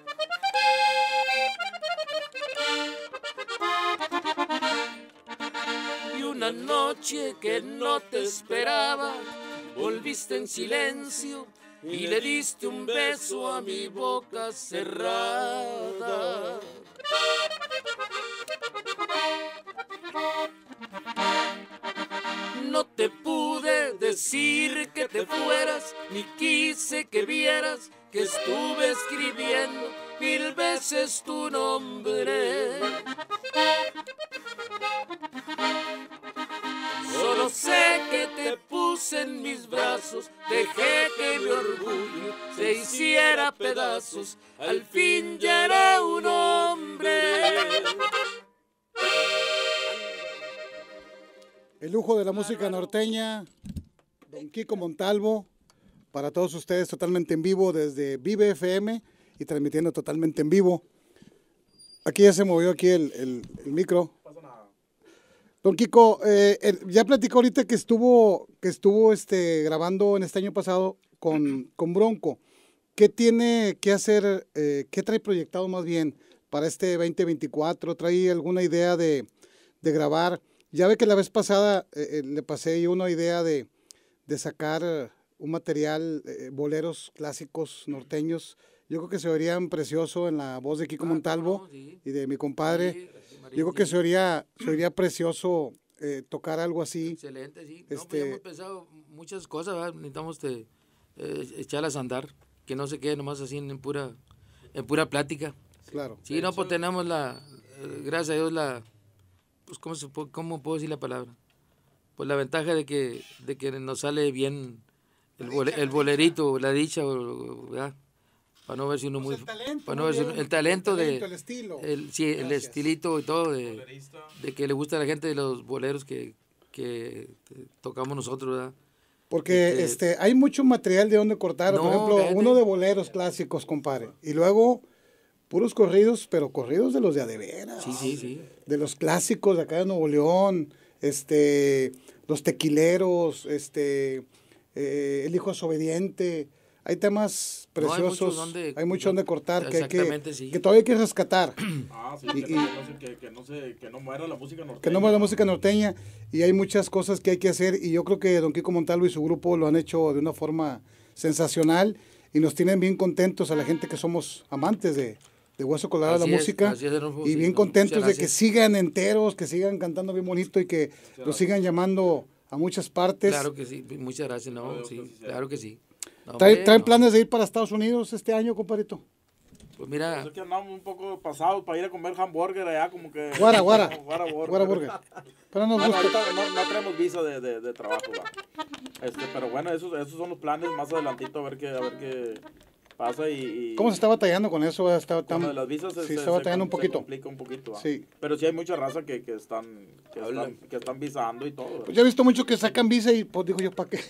Y una noche que no te esperaba, volviste en silencio y le diste un beso a mi boca cerrada. No te pude decir que te fueras, ni quise que vieras que estuve escribiendo mil veces tu nombre. Solo sé que te puse en mis brazos, dejé que mi orgullo se hiciera pedazos, al fin ya era un hombre. El lujo de la música norteña, don Kiko Montalvo, para todos ustedes totalmente en vivo desde Vive F M y transmitiendo totalmente en vivo. Aquí ya se movió aquí el, el, el micro. Don Kiko, eh, el, ya platicó ahorita que estuvo, que estuvo este, grabando en este año pasado con, con Bronco. ¿Qué tiene que hacer, eh, qué trae proyectado más bien para este veinte veinticuatro? ¿Trae alguna idea de, de grabar? Ya ve que la vez pasada eh, le pasé yo una idea de, de sacar un material, eh, boleros clásicos norteños. Yo creo que se oirían precioso en la voz de Kiko ah, Montalvo no, sí. y de mi compadre. Sí, yo creo que se oiría, se oiría precioso eh, tocar algo así. Excelente, sí. Este... No, pues hemos pensado muchas cosas, ¿verdad? Necesitamos te, eh, echarlas a andar, que no se quede nomás así en pura, en pura plática. Claro. Sí, no, pues tenemos la, eh, gracias a Dios, la, pues ¿cómo, se, cómo puedo decir la palabra? Pues la ventaja de que, de que nos sale bien el, bole, el bolerito, la dicha, ¿verdad? Para no ver si uno pues muy... El talento, para no ver si, el talento, el, talento, de, el estilo. El, sí, Gracias. El estilito y todo, de, de que le gusta a la gente de los boleros que, que tocamos nosotros, ¿verdad? Porque este, este, hay mucho material de donde cortar. No, por ejemplo, cállate. Uno de boleros clásicos, compadre. Y luego, puros corridos, pero corridos de los de a de veras. Sí, sí, sí. De los clásicos de acá de Nuevo León, este, los tequileros, este, eh, el hijo desobediente. Hay temas preciosos, no, hay mucho donde, hay mucho donde cortar que, hay que, sí. que todavía hay que rescatar. Ah, sí, y, que, y, no, que, que, no se, que no muera la música norteña. Que no muera la música norteña, y hay muchas cosas que hay que hacer, y yo creo que don Kiko Montalvo y su grupo lo han hecho de una forma sensacional, y nos tienen bien contentos a la gente que somos amantes de, de Hueso Colorado de la es, música, es, y sí, bien no, contentos de que sigan enteros, que sigan cantando bien bonito, y que los sigan llamando a muchas partes. Claro que sí, muchas gracias, no, sí, sí, claro que sí. No, ¿Trae- hombre, ¿Traen no. planes de ir para Estados Unidos este año, compadrito? Pues mira, Pues es que andamos un poco pasados para ir a comer hamburger allá, como que... Guara, guara. Guara burger. Guara burger. Pero nos Bueno, gusta. ahorita no, no tenemos visa de, de, de trabajo, ¿va? Este, pero bueno, esos, esos son los planes más adelantito, a ver qué, a ver qué pasa y... y ¿Cómo se está batallando con eso? ¿Va? Está con lo tan- de las visas se, sí, se- está se batallando un com- se poquito. complica un poquito, ¿va? Sí. Pero sí hay mucha raza que, que están que están, que están visando y todo. ¿va? Pues yo he visto mucho que sacan visa y pues digo yo, ¿para qué?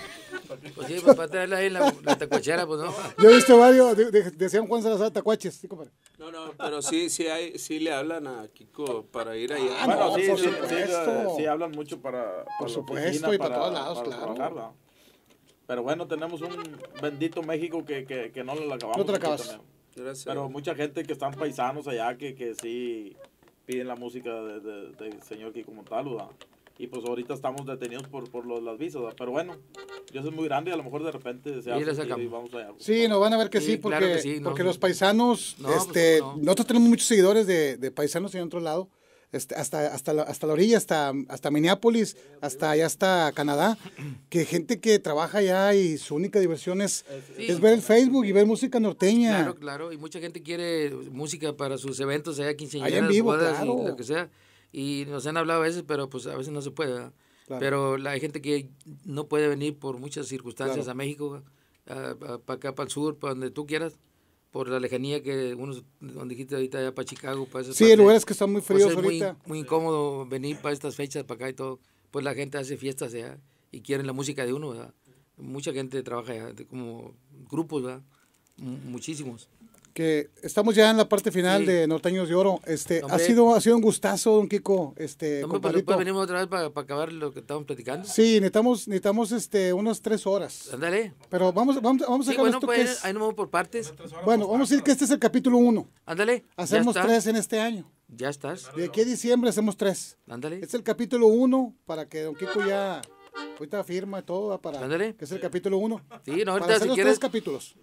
pues sí, pues para traerla ahí en la, la tacuachera, pues no. Yo he visto varios, de- de- decían Juan Salazar, tacuaches, sí, compadre. No, no, pero sí, sí, hay, sí le hablan a Kiko para ir allá. Ah, Bueno, no, sí, por sí, sí, supuesto. sí, hablan mucho para, para Por la supuesto, oficina, y para todos lados, para claro. trabajar, ¿va? Pero bueno, tenemos un bendito México que, que, que no lo acabamos. No te lo aquí acabas. también. Gracias. Pero mucha gente que están paisanos allá que, que sí piden la música de- de- del señor Kiko Montalvo, ¿va? Y pues ahorita estamos detenidos por, por lo de las visas, ¿va? Pero bueno, Dios es muy grande y a lo mejor de repente se Sí, hace la y sacamos. vamos allá. Sí, nos van a ver que sí, Sí, porque, claro que sí, no, porque sí. los paisanos, No, pues, este, ¿cómo no? nosotros tenemos muchos seguidores de, de paisanos en otro lado, este, hasta, hasta, la, hasta la orilla, hasta, hasta Minneapolis, hasta allá hasta Canadá, que gente que trabaja allá y su única diversión es, Sí. es ver el Facebook y ver música norteña. Claro, claro, y mucha gente quiere música para sus eventos, allá quinceañeras, Allá en vivo, bodas claro. y lo que sea. Y nos han hablado a veces, pero pues a veces no se puede, ¿verdad? Claro. Pero la, hay gente que no puede venir por muchas circunstancias Claro. a México, para acá, para el sur, para donde tú quieras, por la lejanía que unos, donde dijiste ahorita, allá para Chicago, para esas Sí, partes. lugares que están muy Pues fríos es muy, ahorita. muy incómodo venir para estas fechas, para acá y todo. Pues la gente hace fiestas allá y quieren la música de uno, ¿verdad? Mucha gente trabaja allá, de como grupos, ¿verdad? M- muchísimos. Que estamos ya en la parte final Sí. de Norteños de Oro. Este, ha Hombre. sido, ha sido un gustazo, don Kiko, este, Hombre, pues compadrito. después venimos otra vez para, para acabar lo que estamos platicando. Sí, necesitamos, necesitamos este, unas tres horas. Ándale. Pero vamos, vamos, vamos a Sí, sacar bueno, esto pues que ahí- es. ahí nos vamos por partes. Bueno, vamos a decir que este es el capítulo uno. Ándale. Hacemos ya está. tres en este año. Ya estás. De aquí a diciembre hacemos tres. Ándale. Este es el capítulo uno para que don Kiko ya ahorita firma todo ¿va? Para Ándale. que es el capítulo uno. Sí, no, Para ahorita hacer si los quieres. tres capítulos.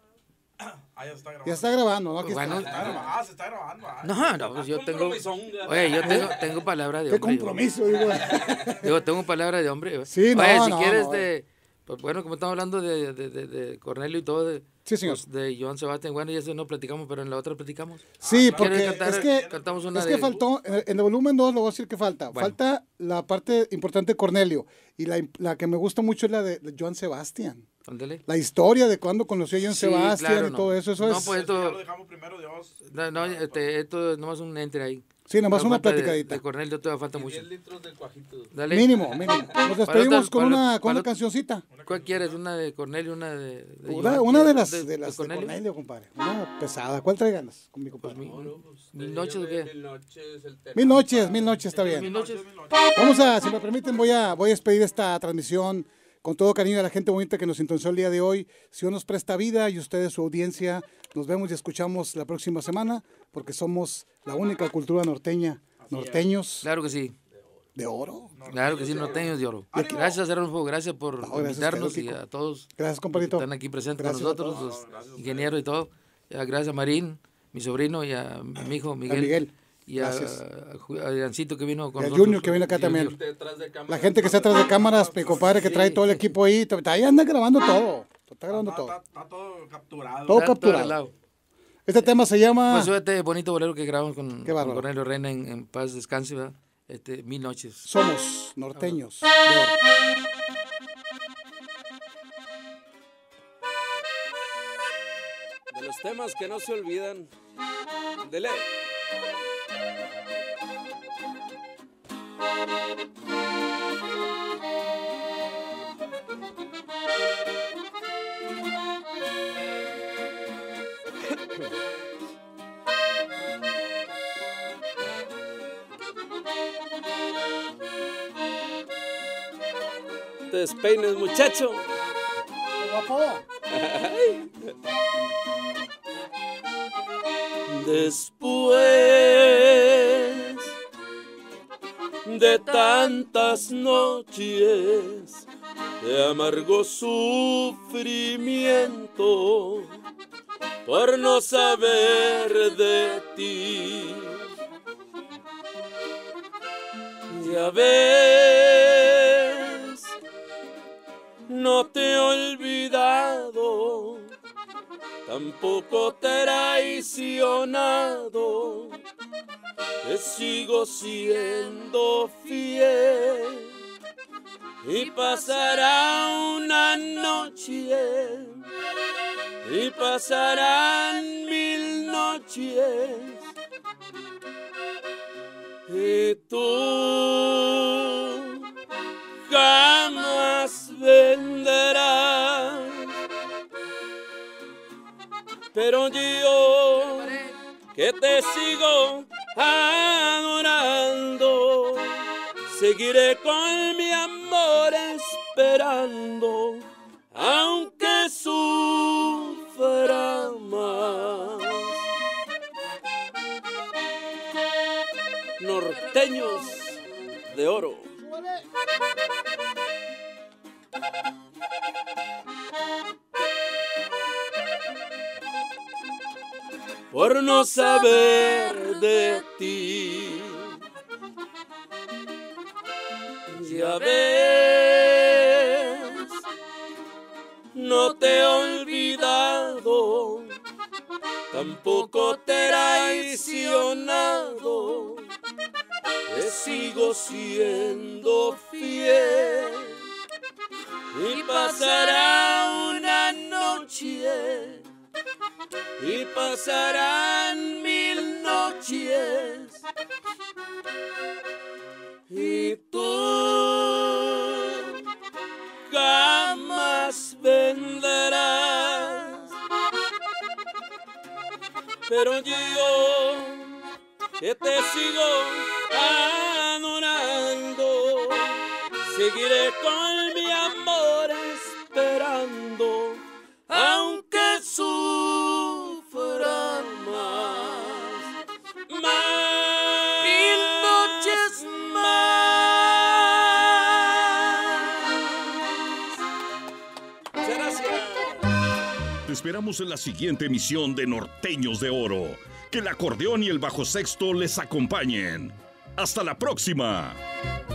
Ah, ya está grabando. Ya está grabando, ¿no? Aquí Bueno, está. Ah, se está grabando. ah. No, no, pues yo tengo. Oye, yo tengo, tengo palabra de Qué hombre. compromiso, digo. Digo, tengo palabra de hombre. Sí, no, Oye, si no, quieres, no, de, pues bueno, como estamos hablando de, de, de, de Cornelio y todo, de, Sí, señor. pues, de Joan Sebastián, bueno, y eso no platicamos, pero en la otra platicamos. Sí, ¿Quieres porque cantar? es que, Cantamos una es que de- faltó, en en el volumen dos lo voy a decir que falta. Bueno. Falta la parte importante de Cornelio. Y la, la que me gusta mucho es la de, de Joan Sebastián. Ándale. La historia de cuando conoció a Joan Sí, Sebastián claro, y no. todo eso. Eso No, es. pues Ya esto, lo dejamos primero, Dios. no, no, este, esto es nomás un entre ahí. Sí, nomás Todavía una falta de- platicadita. De, Cornelio todavía falta mucho. diez litros de cuajito. Dale. Mínimo, mínimo. Nos despedimos otra- con para- una, con para- una cancioncita. ¿Cuál quieres? ¿Una de Cornelio, una de, de Una, Joan? una de ¿Quieres las de, las de Cornelio? Cornelio, compadre. Una pesada. ¿Cuál trae ganas con mi compadre? Pues mi- Pues, ¿Mil te noches o digo qué? que Mil noches, el Mil noches, mil noches, está bien. Mil noches. Vamos a, si me permiten, voy a, voy a despedir esta transmisión con todo cariño a la gente bonita que nos sintonizó el día de hoy. Si Dios nos presta vida y ustedes su audiencia, nos vemos y escuchamos la próxima semana porque somos la única cultura norteña, norteños Claro que sí. de oro. Claro que sí, norteños de oro. Gracias, Arnulfo, gracias por No, gracias, invitarnos querido y Kiko. a todos Gracias, que compadrito. están aquí presentes Gracias con a nosotros, los ingenieros y todo. Ya, gracias a Marín, mi sobrino, y a mi hijo Miguel. Miguel. Y a, Gracias. a Ju- a Adriancito que vino con Y a nosotros. Junior que viene acá Sí, también. Junior. detrás de cámara. La gente que está atrás de cámaras, mi compadre que trae todo el equipo ahí, ahí anda grabando todo. Está grabando Está, todo. está- está todo capturado. Todo Está todo capturado. arreglado. Este tema se llama... Pues este bonito bolero que grabamos con, Qué con bárbaro. Cornelio Reina en, en paz descanse, ¿verdad? Este, Mil noches. Somos norteños. De oro. De los temas que no se olvidan. Dele. Te despeines, muchacho. Guapo. Después de tantas noches de amargo sufrimiento por no saber de ti, ya ves, no te he olvidado tampoco traicionado, te sigo siendo fiel. Y pasará una noche, y pasarán mil noches, y tú jamás vendrás. Pero yo, que te sigo adorando, seguiré con mi amor esperando, aunque sufra más. Norteños de Oro. Por no saber de ti, ya ves, no te he olvidado, tampoco te he traicionado, te sigo siendo fiel. Y pasará una noche, y pasarán mil noches, y tú jamás vendrás. Pero yo, que te sigo adorando, seguiré con mi amor esperando, aunque sufra más, más, mil noches más. Muchas gracias. Te esperamos en la siguiente emisión de Norteños de Oro. Que el acordeón y el bajo sexto les acompañen. ¡Hasta la próxima!